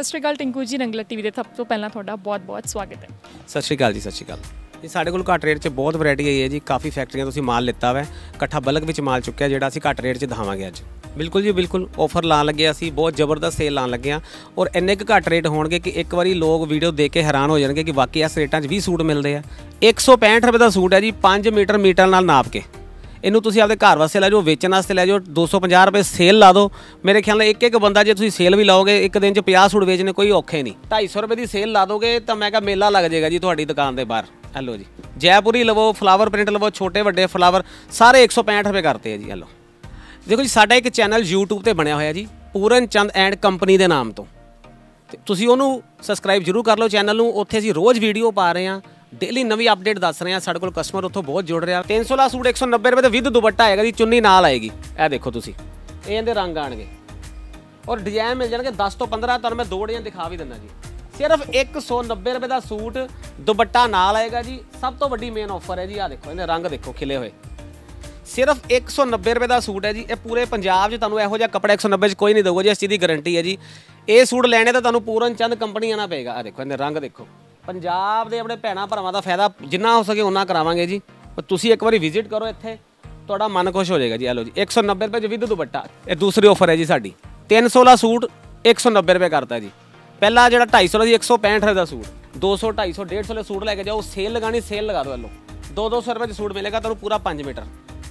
सत श्री अकाल टिंकू जी, रंगला टीवी ਦੇ ਸਭ ਤੋਂ ਪਹਿਲਾਂ ਤੁਹਾਡਾ ਬਹੁਤ-ਬਹੁਤ ਸਵਾਗਤ ਹੈ। ਸਤਿ ਸ਼੍ਰੀ ਅਕਾਲ ਜੀ, ਸਤਿ ਸ਼੍ਰੀ ਅਕਾਲ ਜੀ। ਸਾਡੇ ਕੋਲ ਘੱਟ ਰੇਟ 'ਚ ਬਹੁਤ ਵੈਰਾਈਟੀ ਆਈ ਹੈ ਜੀ। ਕਾਫੀ ਫੈਕਟਰੀਆਂ ਤੁਸੀਂ ਮਾਲ ਲਿੱਤਾ ਵਾ, ਇਕੱਠਾ ਬਲਕ ਵਿੱਚ ਮਾਲ ਚੁੱਕਿਆ ਜਿਹੜਾ ਅਸੀਂ ਘੱਟ ਰੇਟ 'ਚ ਦਿਖਾਵਾਂਗੇ ਅੱਜ। ਬਿਲਕੁਲ ਜੀ ਬਿਲकुल ਆਫਰ ਲਾਣ ਲੱਗੇ ਅਸੀਂ, ਬਹੁਤ ਜ਼ਬਰਦਸਤ ਸੇਲ ਲਾਣ ਲੱਗੇ ਹਾਂ ਔਰ ਇੰਨੇ ਕੁ ਘੱਟ ਰੇਟ ਹੋਣਗੇ ਕਿ ਇੱਕ ਵਾਰੀ ਲੋਕ ਵੀਡੀਓ ਦੇਖ ਕੇ ਹੈਰਾਨ ਹੋ ਜਾਣਗੇ ਕਿ ਵਾਕਈ ਇਸ ਰੇਟਾਂ 'ਚ ਵੀ ਸੂਟ ਮਿਲਦੇ ਆ। 165 ਰੁਪਏ ਦਾ ਸੂਟ ਹੈ ਜੀ, 5 ਮੀਟਰ ਨਾਲ ਨਾਪ ਕੇ। ਇਹਨੂੰ ਤੁਸੀਂ ਆਪਦੇ ਘਰ ਵਾਸਤੇ ਲੈ ਜਾਓ, ਵੇਚਣ ਵਾਸਤੇ ਲੈ ਜਾਓ। 250 ਰੁਪਏ ਸੇਲ ਲਾ ਦਿਓ। ਮੇਰੇ ਖਿਆਲ ਨਾਲ ਇੱਕ ਬੰਦਾ ਜੇ ਤੁਸੀਂ ਸੇਲ ਵੀ ਲਾਓਗੇ ਇੱਕ ਦਿਨ 'ਚ 50 ਸੂਟ ਵੇਚਣੇ ਕੋਈ ਔਖੇ ਨਹੀਂ। 250 ਰੁਪਏ ਦੀ ਸੇਲ ਲਾ ਦੋਗੇ ਤਾਂ ਮੈਂ ਕਿਹਾ ਮੇਲਾ ਲੱਗ ਜਾਏਗਾ ਜੀ ਤੁਹਾਡੀ ਦੁਕਾਨ ਦੇ ਬਾਹਰ। ਹੈਲੋ ਜੀ, ਜੈਪੁਰੀ ਲਵੋ, ਫਲਾਵਰ ਪ੍ਰਿੰਟ ਲਵੋ, ਛੋਟੇ ਵੱਡੇ ਫਲਾਵਰ ਸਾਰੇ 165 ਰੁਪਏ ਕਰਤੇ ਆ ਜੀ। ਹੈਲੋ ਦੇਖੋ ਜੀ, ਸਾਡਾ ਇੱਕ ਚੈਨਲ YouTube ਤੇ ਬਣਿਆ ਹੋਇਆ ਜੀ, ਪੂਰਨ ਚੰਦ ਐਂਡ ਕੰਪਨੀ ਦੇ ਨਾਮ ਤੋਂ। ਤੁਸੀਂ ਉਹਨੂੰ ਸਬਸਕ੍ਰਾਈਬ ਜ਼ਰੂਰ ਕਰ ਲਓ ਚੈਨਲ ਨੂੰ। ਉੱਥੇ ਅਸੀਂ ਰੋਜ਼ ਵੀਡੀਓ ਪਾ ਰਹੇ ਹਾਂ, ਡੇਲੀ ਨਵੀਂ ਅਪਡੇਟ ਦੱਸ ਰਹੇ ਹਾਂ। ਸਾਡੇ ਕੋਲ ਕਸਟਮਰ ਉੱਥੋਂ ਬਹੁਤ ਜੁੜ ਰਿਹਾ। 300 ਦਾ ਸੂਟ 190 ਰੁਪਏ ਦਾ ਵਿਦ ਦੁਪੱਟਾ ਆਏਗਾ ਜੀ, ਚੁੰਨੀ ਨਾਲ ਆਏਗੀ। ਇਹ ਦੇਖੋ ਤੁਸੀਂ, ਇਹ ਇਹਦੇ ਰੰਗ ਆਣਗੇ ਔਰ ਡਿਜ਼ਾਈਨ ਮਿਲ ਜਾਣਗੇ 10 ਤੋਂ 15। ਤੁਹਾਨੂੰ ਮੈਂ 2 ਡਿਜ਼ਾਈਨ ਦਿਖਾ ਵੀ ਦਿੰਦਾ ਜੀ। ਸਿਰਫ 190 ਰੁਪਏ ਦਾ ਸੂਟ, ਦੁਪੱਟਾ ਨਾਲ ਆਏਗਾ ਜੀ। ਸਭ ਤੋਂ ਵੱਡੀ ਮੇਨ ਆਫਰ ਹੈ ਜੀ। ਆਹ ਦੇਖੋ ਇਹਦੇ ਰੰਗ ਦੇਖੋ ਖਿਲੇ ਹੋਏ। ਸਿਰਫ 190 ਰੁਪਏ ਦਾ ਸੂਟ ਹੈ ਜੀ। ਇਹ ਪੂਰੇ ਪੰਜਾਬ 'ਚ ਤੁਹਾਨੂੰ ਇਹੋ ਜਿਹਾ ਕੱਪੜਾ 190 'ਚ ਕੋਈ ਨਹੀਂ ਦੇਊਗਾ ਜੀ, ਇਸ ਚੀਜ਼ ਦੀ ਗਾਰੰਟੀ ਹੈ ਜੀ। ਇਹ ਸੂਟ ਲੈਣੇ ਤਾਂ ਤੁਹਾਨੂੰ ਪੂਰਨ ਚੰਦ ਕੰਪਨੀ ਆਉਣਾ ਪਏਗਾ। ਆਹ ਦੇਖੋ ਇਹਦੇ ਰੰਗ ਦੇਖੋ। ਪੰਜਾਬ ਦੇ ਆਪਣੇ ਭੈਣਾਂ ਭਰਾਵਾਂ ਦਾ ਫਾਇਦਾ ਜਿੰਨਾ ਹੋ ਸਕੇ ਉਨਾ ਕਰਾਵਾਂਗੇ ਜੀ। ਤੁਸੀਂ ਇੱਕ ਵਾਰੀ ਵਿਜ਼ਿਟ ਕਰੋ ਇੱਥੇ, ਤੁਹਾਡਾ ਮਨ ਖੁਸ਼ ਹੋ ਜਾਏਗਾ ਜੀ। ਲਓ ਜੀ 190 ਰੁਪਏ 'ਚ ਵਿਦ ਦੁਪੱਟਾ। ਇਹ ਦੂਸਰੀ ਆਫਰ ਹੈ ਜੀ ਸਾਡੀ। 300 ਦਾ ਸੂਟ 190 ਰੁਪਏ ਕਰਤਾ ਜੀ। ਪਹਿਲਾ ਜਿਹੜਾ 250 ਦਾ ਸੀ 165 ਰੁਪਏ ਦਾ ਸੂਟ। 200 250 150 ਦੇ ਸੂਟ ਲੈ ਕੇ ਜਾਓ, ਸੇਲ ਲਗਾਣੀ, ਸੇਲ ਲਗਾ ਦਿਓ। ਲਓ 200 ਰੁਪਏ 'ਚ ਸੂਟ ਮਿਲੇਗਾ ਤੁਹਾਨੂੰ ਪੂਰਾ 5 ਮੀਟਰ।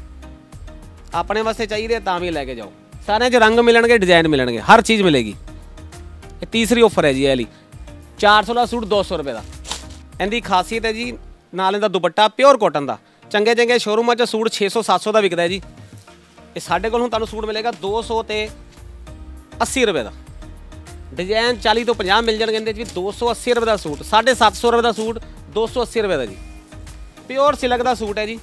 ਆਪਣੇ ਵਾਸਤੇ ਚਾਹੀਦੇ ਤਾਂ ਵੀ ਲੈ ਕੇ ਜਾਓ। ਸਾਰਿਆਂ 'ਚ ਰੰਗ ਮਿਲਣਗੇ, ਡਿਜ਼ਾਈਨ ਮਿਲਣਗੇ, ਹਰ ਚੀਜ਼ ਮਿਲੇਗੀ। ਇਹ ਤੀਸਰੀ ਆਫਰ ਹੈ ਜੀ। ਇਹ ਲਈ 400 ਦਾ ਸੂਟ 200 ਰੁਪਏ ਦਾ। ਇਹਦੀ ਖਾਸੀਅਤ ਹੈ ਜੀ, ਨਾਲ ਇਹਦਾ ਦੁਪੱਟਾ ਪਿਓਰ ਕਾਟਨ ਦਾ। ਚੰਗੇ ਚੰਗੇ ਸ਼ੋਰੂਮਾਂ 'ਚ ਸੂਟ 600 700 ਦਾ ਵਿਕਦਾ ਹੈ ਜੀ। ਇਹ ਸਾਡੇ ਕੋਲ ਹੁਣ ਤੁਹਾਨੂੰ ਸੂਟ ਮਿਲੇਗਾ 200 ਤੇ 80 ਰੁਪਏ ਦਾ। ਡਿਜ਼ਾਈਨ 40 ਤੋਂ 50 ਮਿਲ ਜਾਣਗੇ ਇਹਦੇ 'ਚ ਵੀ। 280 ਰੁਪਏ ਦਾ ਸੂਟ, 750 ਰੁਪਏ ਦਾ ਸੂਟ, 280 ਰੁਪਏ ਦਾ ਜੀ। ਪਿਓਰ ਸਿਲਕ ਦਾ ਸੂਟ ਹੈ ਜੀ।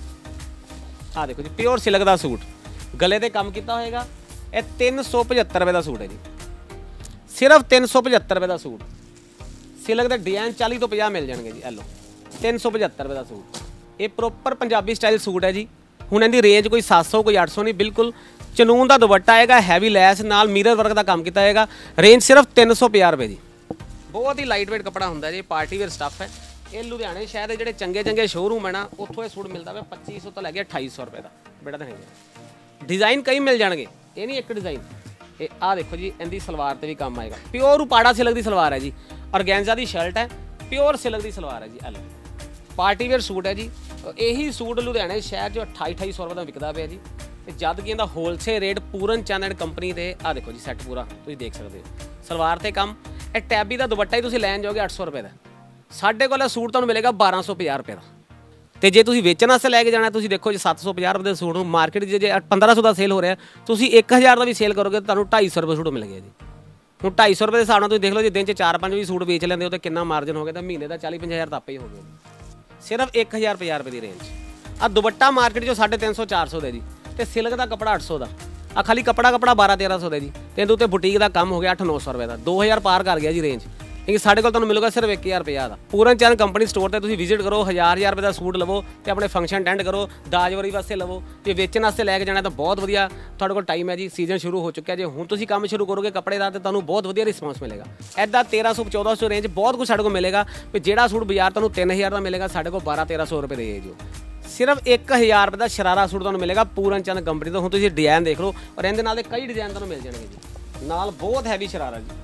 ਆਹ ਦੇਖੋ ਜੀ, ਪਿਓਰ ਸਿਲਕ ਦਾ ਸੂਟ, ਗਲੇ ਤੇ ਕੰਮ ਕੀਤਾ ਹੋਏਗਾ। ਇਹ 375 ਰੁਪਏ ਦਾ ਸੂਟ ਹੈ ਜੀ। ਸਿਰਫ 375 ਰੁਪਏ ਦਾ ਸੂਟ। ਸਿਲਕ ਦੇ ਡਿਜ਼ਾਈਨ 40 ਤੋਂ 50 ਮਿਲ ਜਾਣਗੇ ਜੀ। ਇਹ ਲਓ 375 ਰੁਪਏ ਦਾ ਸੂਟ। ਇਹ ਪ੍ਰੋਪਰ ਪੰਜਾਬੀ ਸਟਾਈਲ ਸੂਟ ਹੈ ਜੀ। ਹੁਣ ਇਹਦੀ ਰੇਂਜ ਕੋਈ 700 ਕੋਈ 800 ਨਹੀਂ, ਬਿਲਕੁਲ ਚਨੂਨ ਦਾ ਦੁਪੱਟਾ ਆਏਗਾ, ਹੈਵੀ ਲੈਸ ਨਾਲ ਮਿਰਰ ਵਰਕ ਦਾ ਕੰਮ ਕੀਤਾ ਹੋਏਗਾ। ਰੇਂਜ ਸਿਰਫ 350 ਰੁਪਏ ਜੀ। ਬਹੁਤ ਹੀ ਲਾਈਟ ਵੇਟ ਕੱਪੜਾ ਹੁੰਦਾ ਜੀ, ਪਾਰਟੀ ਵੇਅਰ ਸਟੱਫ ਹੈ। ਇਹ ਲੁਧਿਆਣੇ ਸ਼ਹਿਰ ਦੇ ਜਿਹੜੇ ਚੰਗੇ ਚੰਗੇ ਸ਼ੋਰੂਮ ਹੈ ਨਾ, ਉੱਥੋਂ ਇਹ ਸੂਟ ਮਿਲਦਾ ਵਾ 2500 ਤੋਂ ਲੈ ਕੇ 2800 ਰੁਪਏ ਦਾ। ਬੇਟਾ ਤਾਂ ਨਹੀਂ, ਡਿਜ਼ਾਈਨ ਕਈ ਮਿਲ ਜਾਣਗੇ, ਇਹ ਨਹੀਂ ਇੱਕ ਡਿਜ਼ਾਈਨ। ਇਹ ਆਹ ਦੇਖੋ ਜੀ, ਇਹਦੀ ਸਲਵਾਰ ਤੇ ਵੀ ਕੰਮ ਆਏਗਾ। ਪਿਓਰ ਉਪਾੜਾ ਸਿਲਕ ਦੀ ਸਲਵਾਰ ਹੈ ਜੀ। ਔਰਗੈਂਜ਼ਾ ਦੀ ਸ਼ਰਟ ਹੈ, ਪਿਓਰ ਸਿਲਕ ਦੀ ਸਲਵਾਰ ਹੈ ਜੀ। ਐਲ ਪਾਰਟੀ ਵੇਅਰ ਸੂਟ ਹੈ ਜੀ। ਇਹੀ ਸੂਟ ਲੁਧਿਆਣੇ ਸ਼ਹਿਰ 'ਚ 2800 ਰੁਪਏ ਦਾ ਵਿਕਦਾ ਪਿਆ ਜੀ। ਤੇ ਜਦ ਕਿ ਇਹਦਾ wholesale rate Puran Chand and company ਦੇ। ਆਹ ਦੇਖੋ ਜੀ ਸੈੱਟ ਪੂਰਾ ਤੁਸੀਂ ਦੇਖ ਸਕਦੇ ਹੋ, ਸਲਵਾਰ ਤੇ ਕੰਮ। ਇਹ ਟੈਬੀ ਦਾ ਦੁਪੱਟਾ ਹੀ ਤੁਸੀਂ ਲੈਣ ਜਾਓਗੇ 800 ਰੁਪਏ ਦਾ। ਸਾਡੇ ਕੋਲ ਇਹ ਸੂਟ ਤੁਹਾਨੂੰ ਮਿਲੇਗਾ 1250 ਰੁਪਏ ਦਾ। ਤੇ ਜੇ ਤੁਸੀਂ ਵੇਚਣ ਵਾਸਤੇ ਲੈ ਕੇ ਜਾਣਾ, ਤੁਸੀਂ ਦੇਖੋ ਜੀ 750 ਰੁਪਏ ਦੇ ਸੂਟ ਨੂੰ ਮਾਰਕੀਟ 'ਚ ਜੇ 1500 ਦਾ ਸੇਲ ਹੋ ਰਿਹਾ, ਤੁਸੀਂ 1000 ਦਾ ਵੀ ਸੇਲ ਕਰੋਗੇ ਤਾਂ ਤੁਹਾਨੂੰ 250 ਰੁਪਏ ਸੂਟ ਮਿਲ ਗਿਆ ਜੀ। ਹੁਣ 250 ਰੁਪਏ ਦੇ ਹਿਸਾਬ ਨਾਲ ਤੁਸੀਂ ਦੇਖ ਲਓ, ਜੇ ਦਿਨ 'ਚ 4-5 ਵੀ ਸੂਟ ਵੇਚ ਲੈਂਦੇ ਹੋ ਤਾਂ ਕਿੰਨਾ ਮਾਰਜਨ ਹੋ ਗਿਆ। ਤਾਂ ਮਹੀਨੇ ਦਾ 40-50 ਹਜ਼ਾਰ ਤਾਂ ਆਪੇ ਹੀ ਹੋ ਗਿਆ। ਸਿਰਫ 1050 ਰੁਪਏ ਦੀ ਰੇਂਜ। ਆਹ ਦੁਪੱਟਾ ਮਾਰਕੀਟ 'ਚੋਂ 350 400 ਦਾ ਜੀ। ਤੇ ਸਿਲਕ ਦਾ ਕੱਪੜਾ 800 ਦਾ। ਆ ਖਾਲੀ ਕੱਪੜਾ 12-1300 ਦਾ ਜੀ। ਤੇ ਇਹਦੇ ਉੱਤੇ ਬੁਟੀਕ ਦਾ ਕੰਮ ਹੋ ਗਿਆ 800-900 ਰੁਪਏ ਦਾ। 2000 ਪਾਰ ਕਰ ਗਿਆ ਜੀ ਰੇਂਜ। ਲੇਕਿਨ ਸਾਡੇ ਕੋਲ ਤੁਹਾਨੂੰ ਮਿਲੂਗਾ ਸਿਰਫ 1000 ਰੁਪਏ ਦਾ। ਪੂਰਨ ਚੰਦ ਕੰਪਨੀ ਸਟੋਰ ਤੇ ਤੁਸੀਂ ਵਿਜ਼ਿਟ ਕਰੋ, 1000 ਰੁਪਏ ਦਾ ਸੂਟ ਲਵੋ ਤੇ ਆਪਣੇ ਫੰਕਸ਼ਨ ਅਟੈਂਡ ਕਰੋ। ਦਾਜਵਰੀ ਵਾਸਤੇ ਲਵੋ। ਜੇ ਵੇਚਣ ਵਾਸਤੇ ਲੈ ਕੇ ਜਾਣਾ ਤਾਂ ਬਹੁਤ ਵਧੀਆ ਤੁਹਾਡੇ ਕੋਲ ਟਾਈਮ ਹੈ ਜੀ। ਸੀਜ਼ਨ ਸ਼ੁਰੂ ਹੋ ਚੁੱਕਿਆ। ਜੇ ਹੁਣ ਤੁਸੀਂ ਕੰਮ ਸ਼ੁਰੂ ਕਰੋਗੇ ਕੱਪੜੇ ਦਾ ਤਾਂ ਤੁਹਾਨੂੰ ਬਹੁਤ ਵਧੀਆ ਰਿਸਪੌਂਸ ਮਿਲੇਗਾ। ਇੱਦਾਂ 1300-1400 ਰੇਂਜ ਬਹੁਤ ਕੁਝ ਸਾਡੇ ਕੋਲ ਮਿਲੇਗਾ। ਵੀ ਜਿਹੜਾ ਸੂਟ ਬਾਜ਼ਾਰ ਤੁਹਾਨੂੰ 3000 ਦਾ ਮਿਲੇਗਾ, ਸਾਡੇ ਕੋਲ 1200-1300 ਰੁਪਏ ਦੇ ਜੋ। ਸਿਰਫ 1000 ਰੁਪਏ ਦਾ ਸ਼ਰਾਰਾ ਸੂਟ ਤੁਹਾਨੂੰ ਮਿਲੇਗਾ ਪੂਰਨ ਚੰਦ ਕੰਪਨੀ ਤੋਂ। ਹੁਣ ਤੁਸੀਂ ਡਿਜ਼ਾਈਨ ਦੇਖ ਲਓ ਔਰ ਇਹਦੇ ਨਾਲ ਦੇ ਕਈ ਡਿਜ਼ਾਈਨ ਤੁਹਾਨੂੰ ਮਿਲ ਜਾਣਗੇ ਜੀ। ਨਾਲ ਬਹੁਤ ਹੈਵੀ ਸ਼ਰਾਰਾ ਜੀ।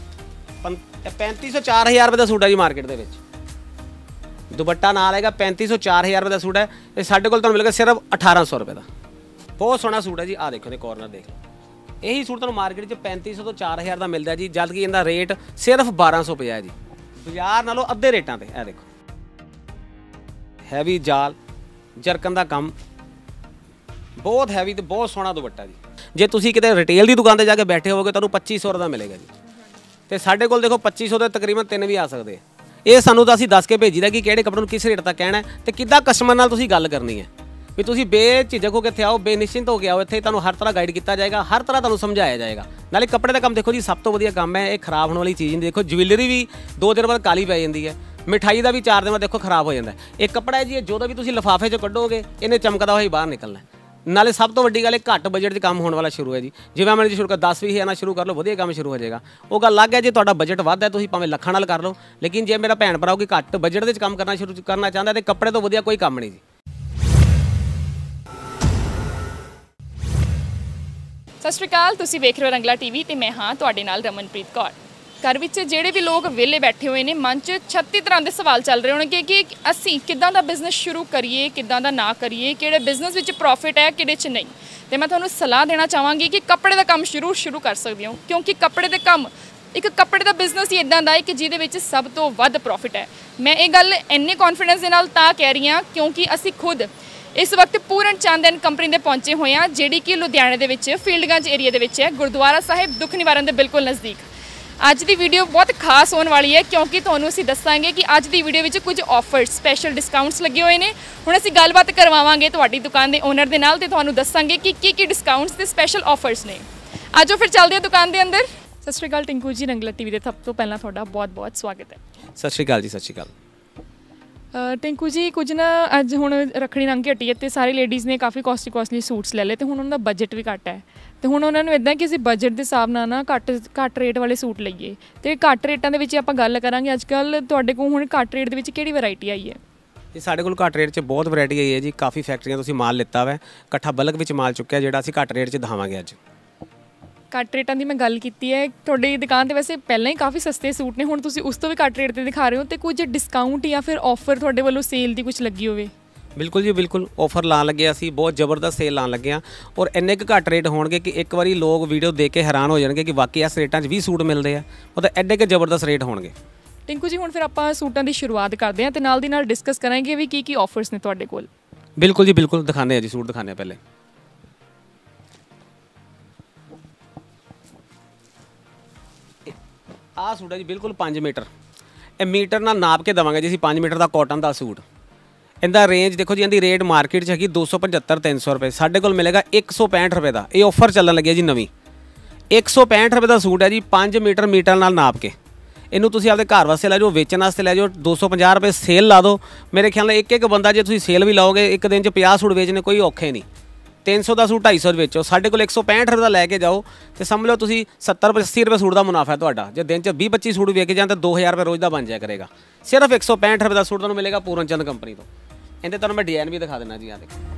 3500-4000 ਰੁਪਏ ਦਾ ਸੂਟ ਹੈ ਜੀ ਮਾਰਕੀਟ ਦੇ ਵਿੱਚ। ਦੁਪੱਟਾ ਨਾਲ ਆਏਗਾ 3500-4000 ਰੁਪਏ ਦਾ ਸੂਟ ਹੈ। ਇਹ ਸਾਡੇ ਕੋਲ ਤੁਹਾਨੂੰ ਮਿਲੇਗਾ ਸਿਰਫ 1800 ਰੁਪਏ ਦਾ। ਬਹੁਤ ਸੋਹਣਾ ਸੂਟ ਹੈ ਜੀ। ਆਹ ਦੇਖੋ, ਇਹਦੇ ਕਾਰਨਰ ਦੇਖ ਲਓ। ਇਹੀ ਸੂਟ ਤੁਹਾਨੂੰ ਮਾਰਕੀਟ 'ਚ 3500 ਤੋਂ 4000 ਦਾ ਮਿਲਦਾ ਜੀ, ਜਦ ਕਿ ਇਹਦਾ ਰੇਟ ਸਿਰਫ 1250 ਹੈ ਜੀ। ਬਾਜ਼ਾਰ ਨਾਲੋਂ ਅੱਧੇ ਰੇਟਾਂ 'ਤੇ। ਇਹ ਦੇਖੋ ਹੈਵੀ ਜਾਲ ਜਰਕਨ ਦਾ ਕੰਮ, ਬਹੁਤ ਹੈਵੀ ਤੇ ਬਹੁਤ ਸੋਹਣਾ ਦੁਪੱਟਾ ਜੀ। ਜੇ ਤੁਸੀਂ ਕਿਤੇ ਰਿਟੇਲ ਦੀ ਦੁਕਾਨ 'ਤੇ ਜਾ ਕੇ ਬੈਠੇ ਹੋਵੋਗੇ ਤੁਹਾਨੂੰ 2500 ਦਾ ਮਿਲੇਗਾ ਜੀ। ਤੇ ਸਾਡੇ ਕੋਲ ਦੇਖੋ 2500 ਦੇ ਤਕਰੀਬਨ 3 ਵੀ ਆ ਸਕਦੇ। ਇਹ ਸਾਨੂੰ ਤਾਂ ਅਸੀਂ ਦੱਸ ਕੇ ਭੇਜੀਦਾ ਕਿ ਕਿਹੜੇ ਕੱਪੜੇ ਨੂੰ ਕਿਸ ਰੇਟ ਤੱਕ ਕਹਿਣਾ ਤੇ ਕਿੱਦਾਂ ਕਸਟਮਰ ਨਾਲ ਤੁਸੀਂ ਗੱਲ ਕਰਨੀ ਹੈ। ਵੀ ਤੁਸੀਂ ਬੇਝਿਜਕ ਹੋ ਕੇ ਇੱਥੇ ਆਓ, ਬੇਨਿਸ਼ਚਿੰਤ ਹੋ ਕੇ ਆਓ। ਇੱਥੇ ਤੁਹਾਨੂੰ ਹਰ ਤਰ੍ਹਾਂ ਗਾਈਡ ਕੀਤਾ ਜਾਏਗਾ, ਹਰ ਤਰ੍ਹਾਂ ਤੁਹਾਨੂੰ ਸਮਝਾਇਆ ਜਾਏਗਾ। ਨਾਲੇ ਕੱਪੜੇ ਦਾ ਕੰਮ ਦੇਖੋ ਜੀ, ਸਭ ਤੋਂ ਵਧੀਆ ਕੰਮ ਹੈ। ਇਹ ਖਰਾਬ ਹੋਣ ਵਾਲੀ ਚੀਜ਼ ਨਹੀਂ। ਦੇਖੋ ਜੁਐਲਰੀ ਵੀ 2 ਦਿਨ ਬਾਅਦ ਕਾਲੀ ਪੈ ਜਾਂਦੀ ਹੈ। ਮਿਠਾਈ ਦਾ ਵੀ 4 ਦਿਨ ਬਾਅਦ ਦੇਖੋ ਖਰਾਬ ਹੋ ਜਾਂਦਾ। ਇਹ ਕੱਪੜਾ ਹੈ ਜੀ, ਜਦੋਂ ਵੀ ਤੁਸੀਂ ਲਿਫਾਫੇ 'ਚੋਂ ਕੱਢੋਗੇ ਇਹਨੇ ਚਮਕਦਾ ਹੋਇਆ ਬਾਹਰ ਨਿਕਲਣਾ। ਨਾਲੇ ਸਭ ਤੋਂ ਵੱਡੀ ਗੱਲ ਇਹ ਘੱਟ ਬਜਟ 'ਚ ਕੰਮ ਹੋਣ ਵਾਲਾ ਸ਼ੁਰੂ ਹੈ ਜੀ। ਜਿਵੇਂ ਮੈਂ ਜੀ ਸ਼ੁਰੂ ਕਰ 10-20 ਹਜ਼ਾਰ ਨਾਲ ਸ਼ੁਰੂ ਕਰ ਲਓ, ਵਧੀਆ ਕੰਮ ਸ਼ੁਰੂ ਹੋ ਜਾਏਗਾ। ਉਹ ਗੱਲ ਅਲੱਗ ਹੈ ਜੇ ਤੁਹਾਡਾ ਬਜਟ ਵੱਧ ਹੈ ਤੁਸੀਂ ਭਾਵੇਂ ਲੱਖਾਂ ਨਾਲ ਕਰ ਲਓ, ਲੇਕਿਨ ਜੇ ਮੇਰਾ ਭੈਣ ਭਰਾ ਕੋਈ ਘੱਟ ਬਜਟ ਦੇ ਵਿੱਚ ਕੰਮ ਕਰਨਾ ਚਾਹੁੰਦਾ ਤੇ ਕੱਪੜੇ ਤੋਂ ਵਧੀਆ ਕੋਈ ਕੰਮ ਨਹੀਂ ਜੀ। ਸਤਿ ਸ਼੍ਰੀ ਅਕਾਲ, ਤੁਸੀਂ ਵੇਖ ਰਹੇ ਹੋ ਰੰਗਲਾ ਟੀਵੀ ਤੇ ਮੈਂ ਹਾਂ ਤੁਹਾਡੇ ਨਾਲ ਰਮਨਪ੍ਰੀਤ ਕੌਰ। ਘਰ ਵਿੱਚ ਜਿਹੜੇ ਵੀ ਲੋਕ ਵਿਹਲੇ ਬੈਠੇ ਹੋਏ ਨੇ, ਮਨ 'ਚ 36 ਤਰ੍ਹਾਂ ਦੇ ਸਵਾਲ ਚੱਲ ਰਹੇ ਹੋਣਗੇ ਕਿ ਅਸੀਂ ਕਿੱਦਾਂ ਦਾ ਬਿਜ਼ਨਸ ਸ਼ੁਰੂ ਕਰੀਏ, ਕਿੱਦਾਂ ਦਾ ਨਾ ਕਰੀਏ, ਕਿਹੜੇ ਬਿਜ਼ਨਸ ਵਿੱਚ ਪ੍ਰੋਫਿਟ ਹੈ, ਕਿਹੜੇ 'ਚ ਨਹੀਂ। ਤੇ ਮੈਂ ਤੁਹਾਨੂੰ ਸਲਾਹ ਦੇਣਾ ਚਾਹਾਂਗੀ ਕਿ ਕੱਪੜੇ ਦਾ ਕੰਮ ਸ਼ੁਰੂ ਕਰ ਸਕਦੇ ਹੋ, ਕਿਉਂਕਿ ਕੱਪੜੇ ਦਾ ਬਿਜ਼ਨਸ ਹੀ ਇਦਾਂ ਦਾ ਹੈ ਕਿ ਜਿਹਦੇ ਵਿੱਚ ਸਭ ਤੋਂ ਵੱਧ ਪ੍ਰੋਫਿਟ ਹੈ। ਮੈਂ ਇਹ ਗੱਲ ਇੰਨੇ ਕੌਨਫੀਡੈਂਸ ਦੇ ਨਾਲ ਤਾਂ ਕਹਿ ਰਹੀ ਹਾਂ ਕਿਉਂਕਿ ਅਸੀਂ ਖੁਦ ਇਸ ਵਕਤ ਪੂਰਨ ਚੰਦ ਐਂਡ ਕੰਪਨੀ ਦੇ ਪਹੁੰਚੇ ਹੋਏ ਹਾਂ, ਜਿਹੜੀ ਕਿ ਲੁਧਿਆਣੇ ਦੇ ਵਿੱਚ ਫੀਲਡਗੰਜ ਏਰੀਆ ਦੇ ਵਿੱਚ ਹੈ, ਗੁਰਦੁਆਰਾ ਸਾਹਿਬ ਦੁੱਖ ਨਿਵਾਰਨ ਦੇ ਬਿਲਕੁਲ ਨਜ਼ਦੀਕ। ਅੱਜ ਦੀ ਵੀਡੀਓ ਬਹੁਤ ਖਾਸ ਹੋਣ ਵਾਲੀ ਹੈ ਕਿਉਂਕਿ ਤੁਹਾਨੂੰ ਅਸੀਂ ਦੱਸਾਂਗੇ ਕਿ ਅੱਜ ਦੀ ਵੀਡੀਓ ਵਿੱਚ ਕੁਝ ਆਫਰਸ, ਸਪੈਸ਼ਲ ਡਿਸਕਾਊਂਟਸ ਲੱਗੇ ਹੋਏ ਨੇ। ਹੁਣ ਅਸੀਂ ਗੱਲਬਾਤ ਕਰਵਾਵਾਂਗੇ ਤੁਹਾਡੀ ਦੁਕਾਨ ਦੇ ਓਨਰ ਦੇ ਨਾਲ ਤੇ ਤੁਹਾਨੂੰ ਦੱਸਾਂਗੇ ਕਿ ਕੀ ਡਿਸਕਾਊਂਟਸ ਤੇ ਸਪੈਸ਼ਲ ਆਫਰਸ ਨੇ। ਆਜੋ ਫਿਰ ਚੱਲਦੇ ਹਾਂ ਦੁਕਾਨ ਦੇ ਅੰਦਰ। ਸਤਿ ਸ਼੍ਰੀ ਅਕਾਲ ਟਿੰਕੂ ਜੀ, ਰੰਗਲਾ ਟੀਵੀ ਦੇ ਸਭ ਤੋਂ ਪਹਿਲਾਂ ਤੁਹਾਡਾ ਬਹੁਤ-ਬਹੁਤ ਸਵਾਗਤ ਹੈ। ਸਤਿ ਸ਼੍ਰੀ ਅਕਾਲ ਜੀ। ਸਤਿ ਸ਼੍ਰੀ ਅਕਾਲ ਟਿੰਕੂ ਜੀ, ਕੁਝ ਨਾ ਅੱਜ ਹੁਣ ਰੱਖੜੀ ਲੰਘ ਕੇ ਹਟੀ ਹੈ ਤੇ ਸਾਰੇ ਲੇਡੀਜ਼ ਨੇ ਕਾਫੀ ਕੋਸਟਲੀ ਸੂਟਸ ਲੈ ਲਏ ਤੇ ਹੁਣ ਉਹਨਾਂ ਦਾ ਬਜਟ ਵੀ ਘੱਟ ਹੈ ਤੇ ਹੁਣ ਉਹਨਾਂ ਨੂੰ ਇੱਦਾਂ ਕਿ ਅਸੀਂ ਬਜਟ ਦੇ ਹਿਸਾਬ ਨਾਲ ਨਾ ਘੱਟ ਰੇਟ ਵਾਲੇ ਸੂਟ ਲਈਏ। ਤੇ ਘੱਟ ਰੇਟਾਂ ਦੇ ਵਿੱਚ ਆਪਾਂ ਗੱਲ ਕਰਾਂਗੇ। ਅੱਜ ਕੱਲ੍ਹ ਤੁਹਾਡੇ ਕੋਲ ਹੁਣ ਘੱਟ ਰੇਟ ਦੇ ਵਿੱਚ ਕਿਹੜੀ ਵੈਰਾਈਟੀ ਆਈ ਹੈ? ਜੀ ਸਾਡੇ ਕੋਲ ਘੱਟ ਰੇਟ 'ਚ ਬਹੁਤ ਵੈਰਾਈਟੀ ਆਈ ਹੈ ਜੀ। ਕਾਫੀ ਫੈਕਟਰੀਆਂ ਤੁਸੀਂ ਮਾਲ ਲਿੱਤਾ ਵਾ, ਇਕੱਠਾ ਬਲਕ ਵਿੱਚ ਮਾਲ ਚੁੱਕਿਆ ਜਿਹੜਾ ਅਸੀਂ ਘੱਟ ਰੇਟ 'ਚ ਦਿਖਾਵਾਂਗੇ ਅੱਜ। ਘੱਟ ਰੇਟਾਂ ਦੀ ਮੈਂ ਗੱਲ ਕੀਤੀ ਹੈ, ਤੁਹਾਡੀ ਦੁਕਾਨ 'ਤੇ ਵੈਸੇ ਪਹਿਲਾਂ ਹੀ ਕਾਫੀ ਸਸਤੇ ਸੂਟ ਨੇ, ਹੁਣ ਤੁਸੀਂ ਉਸ ਤੋਂ ਵੀ ਘੱਟ ਰੇਟ 'ਤੇ ਦਿਖਾ ਰਹੇ ਹੋ। ਤੇ ਕੁਝ ਡਿਸਕਾਊਂਟ ਜਾਂ ਫਿਰ ਆਫਰ ਤੁਹਾਡੇ ਵੱਲੋਂ ਸੇਲ ਦੀ ਕੁਝ ਲੱਗੀ ਹੋਵੇ? ਬਿਲਕੁਲ ਜੀ, ਬਿਲਕੁਲ ਆਫਰ ਲਾਉਣ ਲੱਗੇ ਅਸੀਂ, ਬਹੁਤ ਜ਼ਬਰਦਸਤ ਸੇਲ ਲਾਉਣ ਲੱਗੇ ਹਾਂ ਔਰ ਇੰਨੇ ਕੁ ਘੱਟ ਰੇਟ ਹੋਣਗੇ ਕਿ ਇੱਕ ਵਾਰੀ ਲੋਕ ਵੀਡੀਓ ਦੇਖ ਕੇ ਹੈਰਾਨ ਹੋ ਜਾਣਗੇ ਕਿ ਵਾਕਈ ਇਸ ਰੇਟਾਂ 'ਚ ਵੀ ਸੂਟ ਮਿਲਦੇ ਆ। ਉਹ ਤਾਂ ਐਡੇ ਕੁ ਜ਼ਬਰਦਸਤ ਰੇਟ ਹੋਣਗੇ। ਟਿੰਕੂ ਜੀ, ਹੁਣ ਫਿਰ ਆਪਾਂ ਸੂਟਾਂ ਦੀ ਸ਼ੁਰੂਆਤ ਕਰਦੇ ਹਾਂ ਤੇ ਨਾਲ ਦੀ ਨਾਲ ਡਿਸਕਸ ਕਰਾਂਗੇ ਵੀ ਕੀ ਆਫਰਸ ਨੇ ਤੁਹਾਡੇ ਕੋਲ। ਬਿਲਕੁਲ ਜੀ, ਬਿਲਕੁਲ ਦਿਖਾਉਂਦੇ ਹਾਂ ਜੀ, ਸੂਟ ਦਿਖਾਉਂਦੇ ਹਾਂ। ਪਹਿਲੇ ਆਹ ਸੂਟ ਹੈ ਜੀ, ਬਿਲਕੁਲ 5 ਮੀਟਰ। ਇਹ ਮੀਟਰ ਨਾਲ ਨਾਪ ਕੇ ਦੇਵਾਂਗੇ ਜੀ ਅਸੀਂ। 5 ਮੀਟਰ ਦਾ ਕਾਟਨ ਦਾ ਸੂਟ। ਇਹਦਾ ਰੇਂਜ ਦੇਖੋ ਜੀ, ਇਹਦੀ ਰੇਟ ਮਾਰਕੀਟ 'ਚ ਹੈਗੀ 275-300 ਰੁਪਏ, ਸਾਡੇ ਕੋਲ ਮਿਲੇਗਾ 165 ਰੁਪਏ ਦਾ। ਇਹ ਆਫਰ ਚੱਲਣ ਲੱਗੀ ਜੀ ਨਵੀਂ। 165 ਰੁਪਏ ਦਾ ਸੂਟ ਹੈ ਜੀ, 5 ਮੀਟਰ ਨਾਲ ਨਾਪ ਕੇ। ਇਹਨੂੰ ਤੁਸੀਂ ਆਪਦੇ ਘਰ ਵਾਸਤੇ ਲੈ ਜਾਓ, ਵੇਚਣ ਵਾਸਤੇ ਲੈ ਜਾਓ। 250 ਰੁਪਏ ਸੇਲ ਲਾ ਦਿਓ। ਮੇਰੇ ਖਿਆਲ ਨਾਲ ਇੱਕ ਬੰਦਾ ਜੇ ਤੁਸੀਂ ਸੇਲ ਵੀ ਲਾਓਗੇ ਇੱਕ ਦਿਨ 'ਚ 50 ਸੂਟ ਵੇਚਣੇ ਕੋਈ ਔਖੇ ਨਹੀਂ। 300 ਦਾ ਸੂਟ 250 ਦੇ ਵੇਚੋ, ਸਾਡੇ ਕੋਲ 165 ਰੁਪਏ ਦਾ ਲੈ ਕੇ ਜਾਓ ਤੇ ਸਮਝ ਲਓ ਤੁਸੀਂ 70-80 ਰੁਪਏ ਸੂਟ ਦਾ ਮੁਨਾਫਾ ਹੈ ਤੁਹਾਡਾ। ਜੇ ਦਿਨ 'ਚ 20-25 ਸੂਟ ਵੇਚ ਜਾਣ ਤਾਂ 2000 ਰੁਪਏ ਰੋਜ਼ ਦਾ ਬਣ ਜਾਇਆ ਕਰੇਗਾ। ਸਿਰਫ 165 ਰੁਪਏ ਦਾ ਸੂਟ ਤੁਹਾਨੂੰ ਮਿਲੇਗਾ ਪੂਰਨ ਚੰਦ ਕੰਪਨੀ ਤੋਂ। ਇਹਦੇ ਤੁਹਾਨੂੰ ਮੈਂ ਡਿਜ਼ਾਈਨ ਵੀ ਦਿਖਾ ਦੇਣਾ ਜੀ। ਆਹ ਦੇਖੋ,